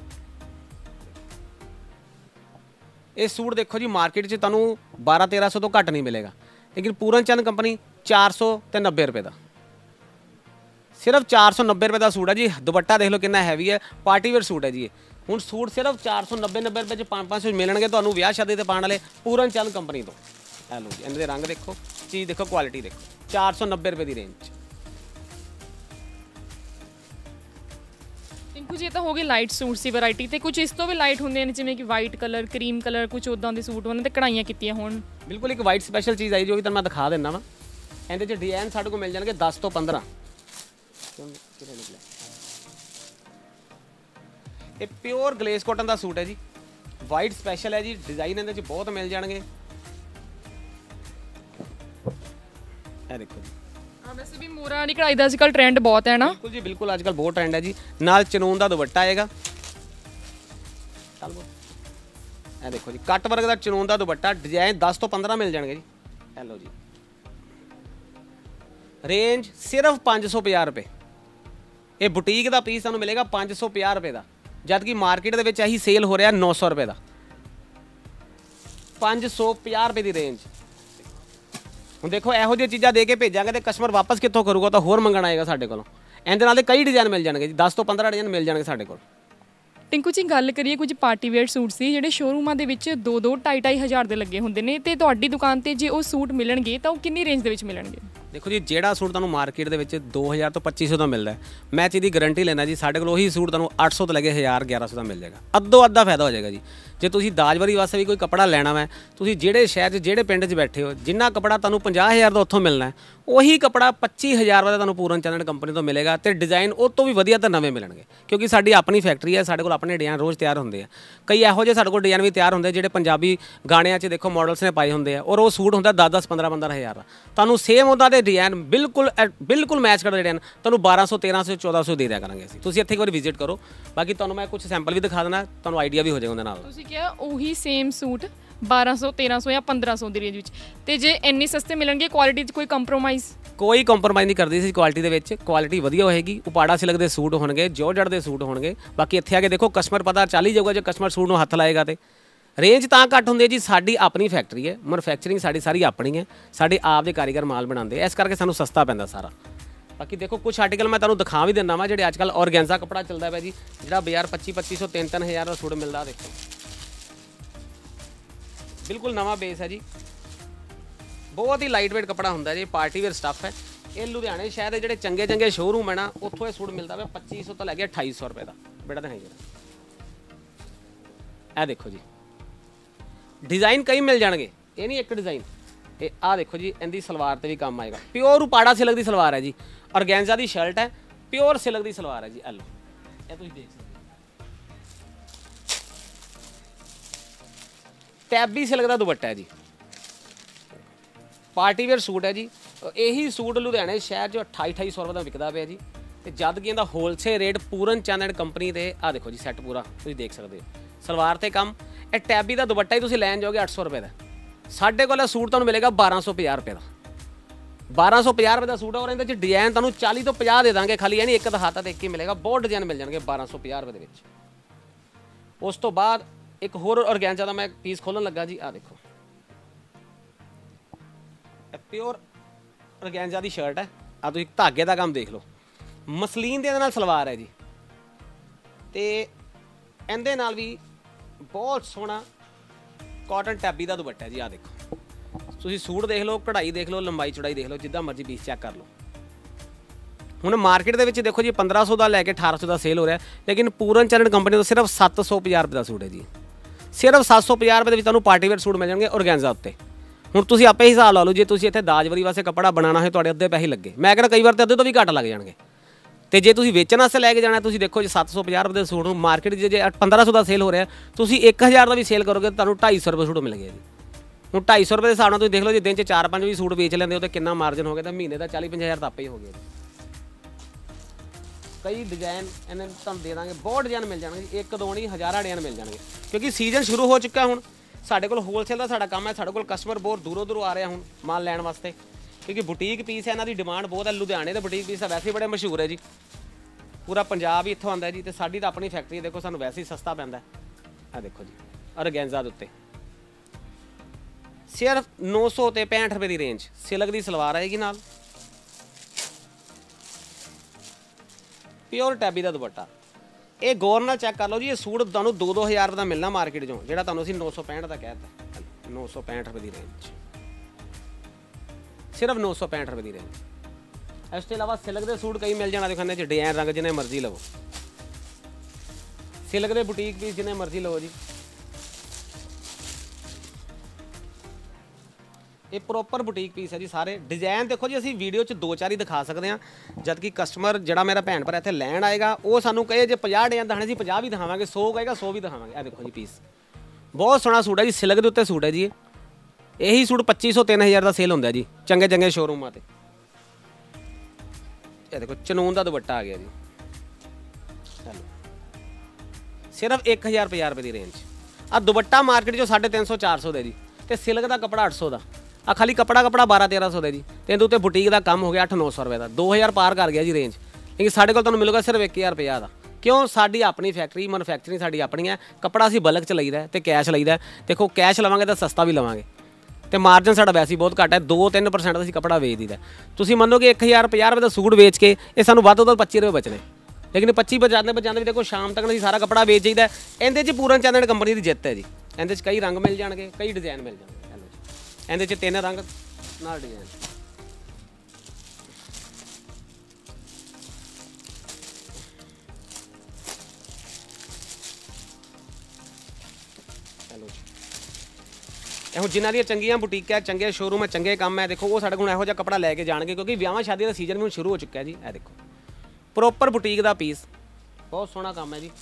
ਇਹ ਸੂਟ ਦੇਖੋ ਜੀ ਮਾਰਕੀਟ 'ਚ ਤੁਹਾਨੂੰ 1200-1300 ਤੋਂ ਘੱਟ ਨਹੀਂ ਮਿਲੇਗਾ, ਲੇਕਿਨ ਪੂਰਨ ਚੰਦ ਕੰਪਨੀ 400 ਤੇ 90 ਰੁਪਏ ਦਾ, ਸਿਰਫ 490 ਰੁਪਏ ਦਾ ਸੂਟ ਹੈ ਜੀ। ਦੁਪੱਟਾ ਦੇਖ ਲਓ ਕਿੰਨਾ ਹੈਵੀ ਹੈ, ਪਾਰਟੀ ਵੇਅਰ ਸੂਟ ਹੈ ਜੀ। ਹੁਣ ਸੂਟ ਸਿਰਫ 490 ਰੁਪਏ 'ਚ 500 ਮਿਲਣਗੇ ਤੁਹਾਨੂੰ ਵਿਆਹ ਸ਼ਾਦੀ ਤੇ ਪਾਉਣ ਵਾਲੇ ਪੂਰਨ ਚੰਦ ਕੰਪਨੀ ਤੋਂ। ਇਹ ਲਓ ਜੀ, ਇਹਨਾਂ ਦੇ ਰੰਗ ਦੇਖੋ, ਚੀਜ਼ ਦੇਖੋ, ਕੁਆਲਿਟੀ ਦੇਖੋ, 490 ਰੁਪਏ ਦੀ ਰੇਂਜ 'ਚ। ਟਿੰਕੂ ਜੀ ਇਹ ਤਾਂ ਹੋ ਗਈ ਲਾਈਟ ਸੂਟਸ ਦੀ ਵੈਰਾਈਟੀ, ਤੇ ਕੁਝ ਇਸ ਤੋਂ ਵੀ ਲਾਈਟ ਹੁੰਦੇ ਨੇ ਜਿਵੇਂ ਕਿ ਵਾਈਟ ਕਲਰ, ਕਰੀਮ ਕਲਰ, ਕੁਝ ਉਦਾਂ ਦੇ ਸੂਟ ਉਹਨਾਂ ਤੇ ਕਢਾਈਆਂ ਕੀਤੀਆਂ ਹੋਣ। ਬਿਲਕੁਲ ਇੱਕ ਵਾਈਟ ਸਪੈਸ਼ਲ ਚੀਜ਼ ਆਈ ਜੋ ਕਿ ਤੁਹਾਨੂੰ ਮੈਂ ਦਿਖਾ ਦਿੰਦਾ ਵਾ। ਇਹਦੇ 'ਚ ਡਿਜ਼ਾਈਨ ਸਾਡੇ ਕੋਲ ਮਿਲ ਜਾਣਗੇ 10 ਤੋਂ 15। ਇਹ ਪਿਓਰ ਗਲੇਸ ਕਾਟਨ ਦਾ ਸੂਟ ਹੈ ਜੀ, ਵਾਈਟ ਸਪੈਸ਼ਲ ਹੈ ਜੀ। ਡਿਜ਼ਾਈਨ ਇਹਦੇ 'ਚ ਬਹੁਤ ਮਿਲ ਜਾਣਗੇ। ਇਹ ਦੇਖੋ ਜੀ, ਵੈਸੇ ਵੀ ਮੋਰਾਂ ਵਾਲੀ ਕਢਾਈ ਦਾ ਅੱਜਕੱਲ ਟ੍ਰੈਂਡ ਬਹੁਤ ਹੈ ਨਾ। ਬਿਲਕੁਲ ਜੀ ਬਿਲਕੁਲ, ਅੱਜਕੱਲ ਬਹੁਤ ਟ੍ਰੈਂਡ ਹੈ ਜੀ। ਨਾਲ ਚਨੂਨ ਦਾ ਦੁਪੱਟਾ ਆਏਗਾ। ਇਹ ਦੇਖੋ ਜੀ, ਕੱਟ ਵਰਕ ਦਾ ਚਨੂਨ ਦਾ ਦੁਪੱਟਾ, ਡਿਜ਼ਾਈਨ 10 ਤੋਂ 15 ਮਿਲ ਜਾਣਗੇ ਜੀ। ਇਹ ਲਓ ਜੀ, ਰੇਂਜ ਸਿਰਫ 550 ਰੁਪਏ। ਇਹ ਬੁਟੀਕ ਦਾ ਪੀਸ ਤੁਹਾਨੂੰ ਮਿਲੇਗਾ 550 ਰੁਪਏ ਦਾ, ਜਦ ਕਿ ਮਾਰਕੀਟ ਦੇ ਵਿੱਚ ਇਹੀ ਸੇਲ ਹੋ ਰਿਹਾ 900 ਰੁਪਏ ਦਾ। 550 ਰੁਪਏ ਦੀ ਰੇਂਜ। ਹੁਣ ਦੇਖੋ ਇਹੋ ਜਿਹੀਆਂ ਚੀਜ਼ਾਂ ਦੇ ਕੇ ਭੇਜਾਂਗੇ ਤੇ ਕਸਟਮਰ ਵਾਪਸ ਕਿੱਥੋਂ ਕਰੂਗਾ, ਤਾਂ ਹੋਰ ਮੰਗਣ ਆਏਗਾ ਸਾਡੇ ਕੋਲੋਂ। ਇਹਦੇ ਨਾਲ ਦੇ ਕਈ ਡਿਜ਼ਾਈਨ ਮਿਲ ਜਾਣਗੇ ਜੀ, 10 ਤੋਂ 15 ਡਿਜ਼ਾਈਨ ਮਿਲ ਜਾਣਗੇ ਸਾਡੇ ਕੋਲ। ਟਿੰਕੂ ਜੀ ਗੱਲ ਕਰੀਏ ਕੁਝ ਪਾਰਟੀ ਵੇਅਰ ਸੂਟ ਸੀ ਜਿਹੜੇ ਸ਼ੋਰੂਮਾਂ ਦੇ ਵਿੱਚ 2-2 2.5 ਹਜ਼ਾਰ ਦੇ ਲੱਗੇ ਹੁੰਦੇ ਨੇ, ਤੇ ਤੁਹਾਡੀ ਦੁਕਾਨ ਤੇ ਜੇ ਉਹ ਸੂਟ ਮਿਲਣਗੇ ਤਾਂ ਉਹ ਕਿੰਨੀ ਰੇਂਜ ਦੇ ਵਿੱਚ ਮਿਲਣਗੇ? ਦੇਖੋ ਜੀ, ਜਿਹੜਾ ਸੂਟ ਤੁਹਾਨੂੰ ਮਾਰਕੀਟ ਦੇ ਵਿੱਚ 2000 ਤੋਂ 2500 ਦਾ ਮਿਲਦਾ, ਮੈਂ ਚੀਜ਼ ਦੀ ਗਾਰੰਟੀ ਲੈਣਾ ਜੀ, ਸਾਡੇ ਕੋਲ ਉਹੀ ਸੂਟ ਤੁਹਾਨੂੰ 800 ਤੋਂ ਲੈ ਕੇ 1000 1100 ਦਾ ਮਿਲ ਜਾਏਗਾ। ਅੱਧੋ ਅੱਧਾ ਫਾਇਦਾ ਹੋ ਜਾਏਗਾ ਜੀ। ਜੇ ਤੁਸੀਂ ਦਾਜਵਰੀ ਵਾਸਤੇ ਵੀ ਕੋਈ ਕੱਪੜਾ ਲੈਣਾ ਵਾ, ਤੁਸੀਂ ਜਿਹੜੇ ਸ਼ਹਿਰ 'ਚ ਜਿਹੜੇ ਪਿੰਡ 'ਚ ਬੈਠੇ ਹੋ, ਜਿੰਨਾ ਕੱਪੜਾ ਤੁਹਾਨੂੰ 50000 ਦਾ ਉੱਥੋਂ ਮਿਲਣਾ ਹੈ, ਉਹੀ ਕੱਪੜਾ 25000 ਦਾ ਤੁਹਾਨੂੰ ਪੂਰਨ ਚੰਦ ਕੰਪਨੀ ਤੋਂ ਮਿਲੇਗਾ, ਤੇ ਡਿਜ਼ਾਈਨ ਉਹ ਤੋਂ ਵੀ ਵਧੀਆ ਤਾਂ ਨਵੇਂ ਮਿਲਣਗੇ, ਕਿਉਂਕਿ ਸਾਡੀ ਆਪਣੀ ਫੈਕਟਰੀ ਹੈ, ਸਾਡੇ ਕੋਲ ਆਪਣੇ ਡਿਜ਼ਾਈਨ ਰੋਜ਼ ਤਿਆਰ ਹੁੰਦੇ ਆ। ਕਈ ਇਹੋ ਜਿਹੇ ਸਾਡੇ ਕੋਲ ਡਿਜ਼ਾਈਨ ਵੀ ਤਿਆਰ ਹੁੰਦੇ ਜਿਹੜੇ ਪੰਜਾਬੀ ਗਾਣਿਆਂ 'ਚ ਦੇਖੋ ਮਾਡਲਸ ਨੇ ਪਾਏ ਹੁੰਦੇ ਆ, ਔਰ ਉਹ ਸੂਟ ਹੁੰਦਾ 10-10 15-15 ਹਜ਼ਾਰ ਦਾ। ਤੁਹਾਨੂੰ ਸੇਮ ਉਹਦਾ ਦੇ ਡਿਜ਼ਾਈਨ ਬਿਲਕੁਲ ਮੈਚ ਕਰਦੇ ਜਿਹੜੇ ਹਨ ਤੁਹਾਨੂੰ 1200 1300 1400 ਦੇ ਦਿਆ ਕਰਾਂਗੇ ਅਸੀਂ। ਤੁਸੀਂ ਇੱਥੇ ਇੱਕ ਵਾਰ ਵਿਜ਼ਿਟ ਕਰੋ, ਬਾਕੀ ਤੁਹਾਨੂੰ ਮੈਂ ਕੁਝ ਸੈਂਪਲ ਵੀ ਦਿਖਾ ਦੇਣਾ, ਤੁਹਾਨੂੰ ਆਈਡੀਆ ਵੀ ਹੋ ਜਾਏਗਾ ਉਹਦੇ ਨਾਲ। ਤੁਸੀਂ ਕਿਹਾ ਉਹੀ ਸੇਮ ਸੂਟ 1200 1300 ਜਾਂ 1500 ਦੀ ਰੇਂਜ ਵਿੱਚ, ਤੇ ਜੇ ਇੰਨੇ ਸਸਤੇ ਮਿਲਣਗੇ ਕੁਆਲਿਟੀ 'ਚ ਕੋਈ ਕੰਪਰੋਮਾਈਜ਼? ਕੋਈ ਕੰਪਰੋਮਾਈਜ਼ ਨਹੀਂ ਕਰਦੀ ਸੀ ਕੁਆਲਿਟੀ ਦੇ ਵਿੱਚ। ਕੁਆਲਿਟੀ ਵਧੀਆ ਹੋਏਗੀ, ਉਪਾੜਾ ਸਿਲਕ ਦੇ ਸੂਟ ਹੋਣਗੇ, ਜੋਰਜਟ ਦੇ ਸੂਟ ਹੋਣਗੇ। ਬਾਕੀ ਇੱਥੇ ਆ ਕੇ ਦੇਖੋ, ਕਸਟਮਰ ਪਤਾ ਚੱਲ ਹੀ ਜਾਊਗਾ ਜੇ ਕਸਟਮਰ ਸੂਟ ਨੂੰ ਹੱਥ ਲਾਏਗਾ। ਤੇ ਰੇਂਜ ਤਾਂ ਘੱਟ ਹੁੰਦੀ ਹੈ ਜੀ, ਸਾਡੀ ਆਪਣੀ ਫੈਕਟਰੀ ਹੈ, ਮੈਨੂਫੈਕਚਰਿੰਗ ਸਾਡੀ ਸਾਰੀ ਆਪਣੀ ਹੈ, ਸਾਡੇ ਆਪ ਦੇ ਕਾਰੀਗਰ ਮਾਲ ਬਣਾਉਂਦੇ, ਇਸ ਕਰਕੇ ਸਾਨੂੰ ਸਸਤਾ ਪੈਂਦਾ ਸਾਰਾ। ਬਾਕੀ ਦੇਖੋ ਕੁਝ ਆਰਟੀਕਲ ਮੈਂ ਤੁਹਾਨੂੰ ਦਿਖਾ ਵੀ ਦਿੰਦਾ ਵਾਂ, ਜਿਹੜੇ ਅੱਜ ਕੱਲ੍ਹ ਔਰਗੈਂਜ਼ਾ ਕੱਪੜਾ ਚੱਲਦਾ ਪਿਆ ਜੀ, ਜਿਹੜਾ ਬਾਜ਼ਾਰ 2500 3-3000 ਦਾ ਸੂਟ ਮਿਲਦਾ। ਦੇਖੋ ਬਿਲਕੁਲ ਨਵਾਂ ਬੇਸ ਹੈ ਜੀ, ਬਹੁਤ ਹੀ ਲਾਈਟ ਵੇਟ ਕੱਪੜਾ ਹੁੰਦਾ ਜੀ, ਪਾਰਟੀ ਵੇਅਰ ਸਟੱਫ ਹੈ। ਇਹ ਲੁਧਿਆਣੇ ਸ਼ਹਿਰ ਦੇ ਜਿਹੜੇ ਚੰਗੇ ਸ਼ੋਰੂਮ ਹੈ ਨਾ, ਉੱਥੋਂ ਇਹ ਸੂਟ ਮਿਲਦਾ ਪਿਆ 2500 ਤੋਂ ਲੈ ਕੇ 2800 ਰੁਪਏ ਦਾ। ਬੇਟਾ ਦਿਖਾਈ ਜਰਾ, ਇਹ ਦੇਖੋ ਜੀ, ਡਿਜ਼ਾਈਨ ਕਈ ਮਿਲ ਜਾਣਗੇ, ਇਹ ਨਹੀਂ ਇੱਕ ਡਿਜ਼ਾਈਨ। ਇਹ ਆਹ ਦੇਖੋ ਜੀ, ਇਹਦੀ ਸਲਵਾਰ ਤੇ ਵੀ ਕੰਮ ਆਏਗਾ। ਪਿਓਰ ਉਪਾੜਾ ਸਿਲਕ ਦੀ ਸਲਵਾਰ ਹੈ ਜੀ, ਔਰਗੈਂਜ਼ਾ ਦੀ ਸ਼ਰਟ ਹੈ, ਪਿਓਰ ਸਿਲਕ ਦੀ ਸਲਵਾਰ ਹੈ ਜੀ। ਇਹ ਲਓ, ਇਹ ਤੁਸੀਂ ਦੇਖ ਸਕਦੇ ਹੋ, ਟੈਬੀ ਸਿਲਕ ਦਾ ਦੁਪੱਟਾ ਹੈ ਜੀ, ਪਾਰਟੀ ਵੇਅਰ ਸੂਟ ਹੈ ਜੀ। ਇਹੀ ਸੂਟ ਲੁਧਿਆਣੇ ਸ਼ਹਿਰ 'ਚ 2800 ਰੁਪਏ ਦਾ ਵਿਕਦਾ ਪਿਆ ਜੀ, ਤੇ ਜਦ ਕਿ ਇਹਦਾ wholesale rate Puran Chand and company ਤੇ ਆਹ ਦੇਖੋ ਜੀ, ਸੈੱਟ ਪੂਰਾ ਤੁਸੀਂ ਦੇਖ ਸਕਦੇ ਹੋ, ਸਲਵਾਰ ਤੇ ਕੰਮ। ਇਹ ਟੈਬੀ ਦਾ ਦੁਪੱਟਾ ਹੀ ਤੁਸੀਂ ਲੈਣ ਜਾਓਗੇ 800 ਰੁਪਏ ਦਾ, ਸਾਡੇ ਕੋਲ ਇਹ ਸੂਟ ਤੁਹਾਨੂੰ ਮਿਲੇਗਾ 1250 ਰੁਪਏ ਦਾ। 1250 ਰੁਪਏ ਦਾ ਸੂਟ, ਔਰ ਇਹਦੇ 'ਚ ਡਿਜ਼ਾਈਨ ਤੁਹਾਨੂੰ 40 ਤੋਂ 50 ਦੇ ਦਾਂਗੇ, ਖਾਲੀ ਯਾਨੀ ਇੱਕ ਦਾ ਹੱਥ ਤੇ ਇੱਕ ਹੀ ਮਿਲੇਗਾ, ਬਹੁਤ ਡਿਜ਼ਾਈਨ ਮਿਲ ਜਾਣਗੇ 1250 ਰੁਪਏ ਦੇ ਵਿੱਚ। ਉਸ ਤੋਂ ਬਾਅਦ ਇੱਕ ਹੋਰ ਔਰਗੈਂਜ਼ਾ ਦਾ ਮੈਂ ਪੀਸ ਖੋਲਣ ਲੱਗਾ ਜੀ, ਆਹ ਦੇਖੋ, ਇਹ ਪਿਓਰ ਔਰਗੈਂਜ਼ਾ ਦੀ ਸ਼ਰਟ ਹੈ। ਆਹ ਤੁਸੀਂ ਧਾਗੇ ਦਾ ਕੰਮ ਦੇਖ ਲਓ, ਮਸਲੀਨ ਦੇ ਇਹਦੇ ਨਾਲ ਸਲਵਾਰ ਹੈ ਜੀ, ਤੇ ਇਹਦੇ ਨਾਲ ਵੀ ਬਹੁਤ ਸੋਹਣਾ ਕਾਟਨ ਟੈਬੀ ਦਾ ਦੁਪੱਟਾ ਹੈ ਜੀ। ਆਹ ਦੇਖੋ, ਤੁਸੀਂ ਸੂਟ ਦੇਖ ਲਓ, ਕਢਾਈ ਦੇਖ ਲਓ, ਲੰਬਾਈ ਚੌੜਾਈ ਦੇਖ ਲਓ, ਜਿੱਦਾਂ ਮਰਜ਼ੀ ਪੀਸ ਚੈੱਕ ਕਰ ਲਓ। ਹੁਣ ਮਾਰਕੀਟ ਦੇ ਵਿੱਚ ਦੇਖੋ ਜੀ 1500 ਦਾ ਲੈ ਕੇ 1800 ਦਾ ਸੇਲ ਹੋ ਰਿਹਾ, ਲੇਕਿਨ ਪੂਰਨ ਚੰਦ ਕੰਪਨੀ ਤੋਂ ਸਿਰਫ 750 ਰੁਪਏ ਦਾ ਸੂਟ ਹੈ ਜੀ। ਸਿਰਫ 750 ਰੁਪਏ ਦੇ ਵਿੱਚ ਤੁਹਾਨੂੰ ਪਾਰਟੀ ਵੇਅਰ ਸੂਟ ਮਿਲ ਜਾਣਗੇ ਔਰਗੈਂਜ਼ਾ ਉੱਤੇ। ਹੁਣ ਤੁਸੀਂ ਆਪੇ ਹਿਸਾਬ ਲਾ ਲਓ, ਜੇ ਤੁਸੀਂ ਇੱਥੇ ਦਾਜਵਰੀ ਵਾਸਤੇ ਕੱਪੜਾ ਬਣਾਉਣਾ ਹੈ, ਤੁਹਾਡੇ ਅੱਧੇ ਪੈਸੇ ਲੱਗੇ, ਮੈਂ ਕਹਿੰਦਾ ਕਈ ਵਾਰ ਤਾਂ ਅੱਧੇ ਤੋਂ ਵੀ ਘੱਟ ਲੱਗ ਜਾਣਗੇ। ਤੇ ਜੇ ਤੁਸੀਂ ਵੇਚਣ ਵਾਸਤੇ ਲੈ ਕੇ ਜਾਣਾ, ਤੁਸੀਂ ਦੇਖੋ ਜੀ 750 ਰੁਪਏ ਦੇ ਸੂਟ ਨੂੰ ਮਾਰਕੀਟ 'ਚ ਜੇ 1500 ਦਾ ਸੇਲ ਹੋ ਰਿਹਾ, ਤੁਸੀਂ 1000 ਦਾ ਵੀ ਸੇਲ ਕਰੋਗੇ ਤੁਹਾਨੂੰ 250 ਰੁਪਏ ਸੂਟ ਮਿਲ ਗਿਆ ਜੀ। ਹੁਣ 250 ਰੁਪਏ ਦੇ ਹਿਸਾਬ ਨਾਲ ਤੁਸੀਂ ਦੇਖ ਲਓ, ਜੇ ਦਿਨ 'ਚ 4-5 ਵੀ ਸੂਟ ਵੇਚ ਲੈਂਦੇ ਹੋ ਤਾਂ ਕਿੰਨਾ ਮਾਰਜਨ ਹੋ ਗਿਆ, ਤਾਂ ਮਹੀਨੇ ਦਾ 40-50 ਹਜ਼ਾਰ ਤਾਂ ਆਪੇ ਹੀ ਹੋ ਗਿਆ। ਕਈ ਡਿਜ਼ਾਈਨ ਇਹਨਾਂ ਤੁਹਾਨੂੰ ਦੇ ਦਾਂਗੇ, ਬਹੁਤ ਡਿਜ਼ਾਈਨ ਮਿਲ ਜਾਣਗੇ, ਇੱਕ ਦੋ ਨਹੀਂ ਹਜ਼ਾਰਾਂ ਡਿਜ਼ਾਈਨ ਮਿਲ ਜਾਣਗੇ, ਕਿਉਂਕਿ ਸੀਜ਼ਨ ਸ਼ੁਰੂ ਹੋ ਚੁੱਕਾ। ਹੁਣ ਸਾਡੇ ਕੋਲ ਹੋਲਸੇਲ ਦਾ ਸਾਡਾ ਕੰਮ ਹੈ, ਸਾਡੇ ਕੋਲ ਕਸਟਮਰ ਬਹੁਤ ਦੂਰੋਂ ਆ ਰਿਹਾ ਹੁਣ ਮਾਲ ਲੈਣ ਵਾਸਤੇ, ਕਿਉਂਕਿ ਬੁਟੀਕ ਪੀਸ ਹੈ, ਇਹਨਾਂ ਦੀ ਡਿਮਾਂਡ ਬਹੁਤ ਹੈ। ਲੁਧਿਆਣੇ ਦੇ ਬੁਟੀਕ ਪੀਸ ਤਾਂ ਵੈਸੇ ਹੀ ਬੜੇ ਮਸ਼ਹੂਰ ਹੈ ਜੀ, ਪੂਰਾ ਪੰਜਾਬ ਹੀ ਇੱਥੋਂ ਆਉਂਦਾ ਜੀ, ਤੇ ਸਾਡੀ ਤਾਂ ਆਪਣੀ ਫੈਕਟਰੀ ਦੇਖੋ, ਸਾਨੂੰ ਵੈਸੇ ਹੀ ਸਸਤਾ ਪੈਂਦਾ। ਆਹ ਦੇਖੋ ਜੀ, ਔਰਗੈਂਜ਼ਾ ਦੇ ਉੱਤੇ सिर्फ 900 ਤੇ 65 ਰੁਪਏ ਦੀ ਰੇਂਜ। ਸਿਲਕ ਦੀ ਸਲਵਾਰ ਆਏਗੀ ਨਾਲ, ਪਿਓਰ ਟੈਬੀ ਦਾ ਦੁਪੱਟਾ। ਇਹ ਗੌਰ ਨਾਲ ਚੈੱਕ ਕਰ ਲਓ ਜੀ, ਇਹ ਸੂਟ ਤੁਹਾਨੂੰ 2-2000 ਰੁਪਏ ਦਾ ਮਿਲਣਾ ਮਾਰਕੀਟ 'ਚੋਂ, ਜਿਹੜਾ ਤੁਹਾਨੂੰ ਅਸੀਂ 965 ਦਾ ਕਹਿਤਾ। 965 ਰੁਪਏ ਦੀ ਰੇਂਜ, ਸਿਰਫ 965 ਰੁਪਏ ਦੀ ਰੇਂਜ। ਇਸ ਤੋਂ ਇਲਾਵਾ ਸਿਲਕ ਦੇ ਸੂਟ ਕਈ ਮਿਲ ਜਾਣਾ ਦਿਖਾਉਂਦੇ ਚ, ਡਿਜ਼ਾਈਨ ਰੰਗ ਜਿੰਨੇ ਮਰਜ਼ੀ ਲਵੋ। ਸਿਲਕ ਦੇ ਬੁਟੀਕ ਪੀਸ ਜਿੰਨੇ ਮਰਜ਼ੀ ਲਵੋ ਜੀ। ਇਹ ਪ੍ਰੋਪਰ ਬੁਟੀਕ ਪੀਸ ਹੈ ਜੀ ਸਾਰੇ। ਡਿਜ਼ਾਈਨ ਦੇਖੋ ਜੀ, ਅਸੀਂ ਵੀਡੀਓ 'ਚ 2-4 ਹੀ ਦਿਖਾ ਸਕਦੇ ਹਾਂ, ਜਦ ਕਿ ਕਸਟਮਰ ਜਿਹੜਾ ਮੇਰਾ ਭੈਣ ਭਰਾ ਇੱਥੇ ਲੈਣ ਆਏਗਾ ਉਹ ਸਾਨੂੰ ਕਹੇ ਜੇ 50 ਡਿਜ਼ਾਈਨ ਦਿਖਾਣੇ ਸੀ 50 ਵੀ ਦਿਖਾਵਾਂਗੇ, 100 ਕਹੇਗਾ 100 ਵੀ ਦਿਖਾਵਾਂਗੇ। ਇਹ ਦੇਖੋ ਜੀ ਪੀਸ, ਬਹੁਤ ਸੋਹਣਾ ਸੂਟ ਹੈ ਜੀ, ਸਿਲਕ ਦੇ ਉੱਤੇ ਸੂਟ ਹੈ ਜੀ। ਇਹੀ ਸੂਟ 2500-3000 ਦਾ ਸੇਲ ਹੁੰਦਾ ਜੀ ਚੰਗੇ ਚੰਗੇ ਸ਼ੋਰੂਮਾਂ 'ਤੇ। ਇਹ ਦੇਖੋ ਚਨੂਨ ਦਾ ਦੁਪੱਟਾ ਆ ਗਿਆ ਜੀ, ਚਲੋ ਸਿਰਫ 1050 ਰੁਪਏ ਦੀ ਰੇਂਜ। ਆ ਦੁਪੱਟਾ ਮਾਰਕੀਟ 'ਚੋਂ 350-400 ਦਾ ਜੀ, ਤੇ ਸਿਲਕ ਦਾ ਕੱਪੜਾ 800 ਦਾ। ਆ ਖਾਲੀ ਕੱਪੜਾ 1200-1300 ਦਾ ਜੀ, ਤੇ ਇਹਦੇ ਉੱਤੇ ਬੁਟੀਕ ਦਾ ਕੰਮ ਹੋ ਗਿਆ 800-900 ਰੁਪਏ ਦਾ। 2000 ਪਾਰ ਕਰ ਗਿਆ ਜੀ ਰੇਂਜ। ਲੇਕਿਨ ਸਾਡੇ ਕੋਲ ਤੁਹਾਨੂੰ ਮਿਲੂਗਾ ਸਿਰਫ 1050 ਦਾ। ਕਿਉਂ? ਸਾਡੀ ਆਪਣੀ ਫੈਕਟਰੀ, ਮੈਨੂਫੈਕਚਰਿੰਗ ਸਾਡੀ ਆਪਣੀ ਹੈ। ਕੱਪੜਾ ਅਸੀਂ ਬਲਕ 'ਚ ਲਈਦਾ ਤੇ ਕੈਸ਼ ਲਈਦਾ। ਦੇਖੋ ਕੈਸ਼ ਲਵਾਂਗੇ ਤਾਂ ਸਸਤਾ ਵੀ ਲਵਾਂਗੇ, ਤੇ ਮਾਰਜਨ ਸਾਡਾ ਵੈਸੇ ਹੀ ਬਹੁਤ ਘੱਟ ਹੈ, 2-3% ਦਾ ਅਸੀਂ ਕੱਪੜਾ ਵੇਚ ਦਈਦਾ। ਤੁਸੀਂ ਮੰਨੋਗੇ 1050 ਰੁਪਏ ਦਾ ਸੂਟ ਵੇਚ ਕੇ ਇਹ ਸਾਨੂੰ ਵੱਧ ਤੋਂ ਵੱਧ 25 ਰੁਪਏ ਬਚਣੇ, ਲੇਕਿਨ 25 ਬਚਾਉਂਦੇ ਵੀ ਦੇਖੋ ਸ਼ਾਮ ਤੱਕ ਅਸੀਂ ਸਾਰਾ ਕੱਪੜਾ ਵੇਚ ਜਾਈਦਾ। ਇਹਦੇ 'ਚ ਪੂਰਨ ਚੰਦਨ ਕੰਪਨੀ ਦੀ ਜਿੱਤ ਹੈ ਜੀ। ਇਹਦੇ 'ਚ ਕਈ ਰੰਗ ਮਿਲ ਜਾਣਗੇ, ਕਈ ਡਿਜ਼ਾਈਨ ਮਿਲ ਜਾਣਗੇ। ਇਹਦੇ 'ਚ 3 ਰੰਗ ਨਾਲ ਡਿਜ਼ਾਈਨ। ਚਲੋ ਜੀ, ਇਹੋ ਜਿਨ੍ਹਾਂ ਦੀਆਂ ਚੰਗੀਆਂ ਬੁਟੀਕਾਂ, ਚੰਗੇ ਸ਼ੋਰੂਮ ਹੈ, ਚੰਗੇ ਕੰਮ ਹੈ, ਦੇਖੋ ਉਹ ਸਾਡੇ ਕੋਲ ਇਹੋ ਜਿਹਾ ਕੱਪੜਾ ਲੈ ਕੇ ਜਾਣਗੇ, ਕਿਉਂਕਿ ਵਿਆਹਾਂ ਸ਼ਾਦੀਆਂ ਦਾ ਸੀਜ਼ਨ ਵੀ ਹੁਣ ਸ਼ੁਰੂ ਹੋ ਚੁੱਕਿਆ ਜੀ। ਇਹ ਦੇਖੋ ਪ੍ਰੋਪਰ ਬੁਟੀਕ ਦਾ ਪੀਸ, ਬਹੁਤ ਸੋਹਣਾ ਕੰਮ ਹੈ ਜੀ।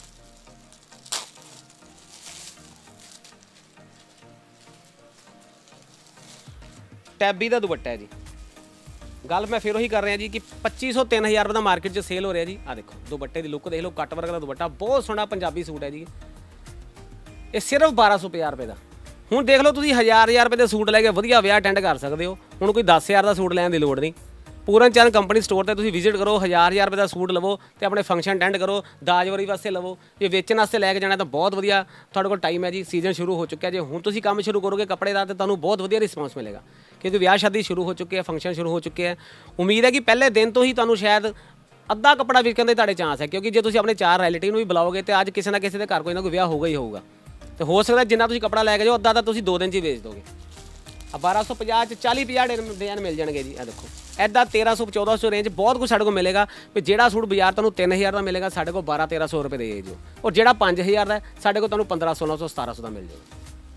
ਟੈਬੀ ਦਾ ਦੁਪੱਟਾ ਹੈ ਜੀ। ਗੱਲ ਮੈਂ ਫਿਰ ਉਹੀ ਕਰ ਰਿਹਾ ਜੀ ਕਿ 2500-3000 ਰੁਪਏ ਦਾ ਮਾਰਕੀਟ 'ਚ ਸੇਲ ਹੋ ਰਿਹਾ ਜੀ। ਆ ਦੇਖੋ ਦੁਪੱਟੇ ਦੀ ਲੁੱਕ ਦੇਖ ਲਓ, ਕੱਟ ਵਰਕ ਦਾ ਦੁਪੱਟਾ, ਬਹੁਤ ਸੋਹਣਾ ਪੰਜਾਬੀ ਸੂਟ ਹੈ ਜੀ। ਇਹ ਸਿਰਫ 1250 ਰੁਪਏ ਦਾ। ਹੁਣ ਦੇਖ ਲਓ ਤੁਸੀਂ 1000 ਰੁਪਏ ਦੇ ਸੂਟ ਲੈ ਕੇ ਵਧੀਆ ਵਿਆਹ ਅਟੈਂਡ ਕਰ ਸਕਦੇ ਹੋ। ਹੁਣ ਕੋਈ 10000 ਦਾ ਸੂਟ ਲੈਣ ਦੀ ਲੋੜ ਨਹੀਂ। ਪੂਰਨ ਚੰਦ ਕੰਪਨੀ ਸਟੋਰ ਤੇ ਤੁਸੀਂ ਵਿਜ਼ਿਟ ਕਰੋ, 1000 ਰੁਪਏ ਦਾ ਸੂਟ ਲਵੋ ਤੇ ਆਪਣੇ ਫੰਕਸ਼ਨ ਅਟੈਂਡ ਕਰੋ। ਦਾਜਵਰੀ ਵਾਸਤੇ ਲਵੋ, ਜੇ ਵੇਚਣ ਵਾਸਤੇ ਲੈ ਕੇ ਜਾਣਾ ਤਾਂ ਬਹੁਤ ਵਧੀਆ ਤੁਹਾਡੇ ਕੋਲ ਟਾਈਮ ਹੈ ਜੀ। ਸੀਜ਼ਨ ਸ਼ੁਰੂ ਹੋ ਚੁੱਕਿਆ, ਜੇ ਹੁਣ ਤੁਸੀਂ ਕੰਮ ਸ਼ੁਰੂ ਕਰੋਗੇ ਕੱਪੜੇ ਦਾ ਤਾਂ ਤੁਹਾਨੂੰ ਬਹੁਤ ਵਧੀਆ ਰਿਸਪੌਂਸ ਮਿਲੇਗਾ, ਕਿਉਂਕਿ ਵਿਆਹ ਸ਼ਾਦੀ ਸ਼ੁਰੂ ਹੋ ਚੁੱਕੇ ਹੈ, ਫੰਕਸ਼ਨ ਸ਼ੁਰੂ ਹੋ ਚੁੱਕੇ ਹੈ। ਉਮੀਦ ਹੈ ਕਿ ਪਹਿਲੇ ਦਿਨ ਤੋਂ ਹੀ ਤੁਹਾਨੂੰ ਸ਼ਾਇਦ ਅੱਧਾ ਕੱਪੜਾ ਵਿਕਣ ਦੇ ਤੁਹਾਡੇ ਚਾਂਸ ਹੈ, ਕਿਉਂਕਿ ਜੇ ਤੁਸੀਂ ਆਪਣੇ 4 ਰਿਲੇਟਿਵ ਨੂੰ ਵੀ ਬੁਲਾਓਗੇ ਤੇ ਅੱਜ ਕਿਸੇ ਨਾ ਕਿਸੇ ਦੇ ਘਰ ਕੋਈ ਨਾ ਕੋਈ ਵਿਆਹ ਹੋਊਗਾ ਹੀ ਹੋਊਗਾ। ਤੇ ਹੋ ਸਕਦਾ ਜਿੰਨਾ ਤੁਸੀਂ ਕੱਪੜਾ ਲੈ ਕੇ ਜਾਓ ਅੱਧਾ ਤਾਂ ਤੁਸੀਂ 2 ਦਿਨ 'ਚ ਹੀ ਵੇਚ ਦੋਗੇ। 1250 'ਚ 40-50 ਡਿਜ਼ਾਈਨ ਮਿਲ ਜਾਣਗੇ ਜੀ। ਇਹ ਦੇਖੋ ਇੱਦਾਂ 1300-1400 ਰੇਂਜ ਬਹੁਤ ਕੁਝ ਸਾਡੇ ਕੋਲ ਮਿਲੇਗਾ। ਵੀ ਜਿਹੜਾ ਸੂਟ ਬਾਜ਼ਾਰ ਤੁਹਾਨੂੰ 3000 ਦਾ ਮਿਲੇਗਾ, ਸਾਡੇ ਕੋਲ 1200-1300 ਰੁਪਏ ਦੇ ਜੋ, ਔਰ ਜਿਹੜਾ 5000 ਦਾ ਸਾਡੇ ਕੋਲ ਤੁਹਾਨੂੰ 1500-1600-1700 ਦਾ ਮਿਲ ਜਾਏਗਾ।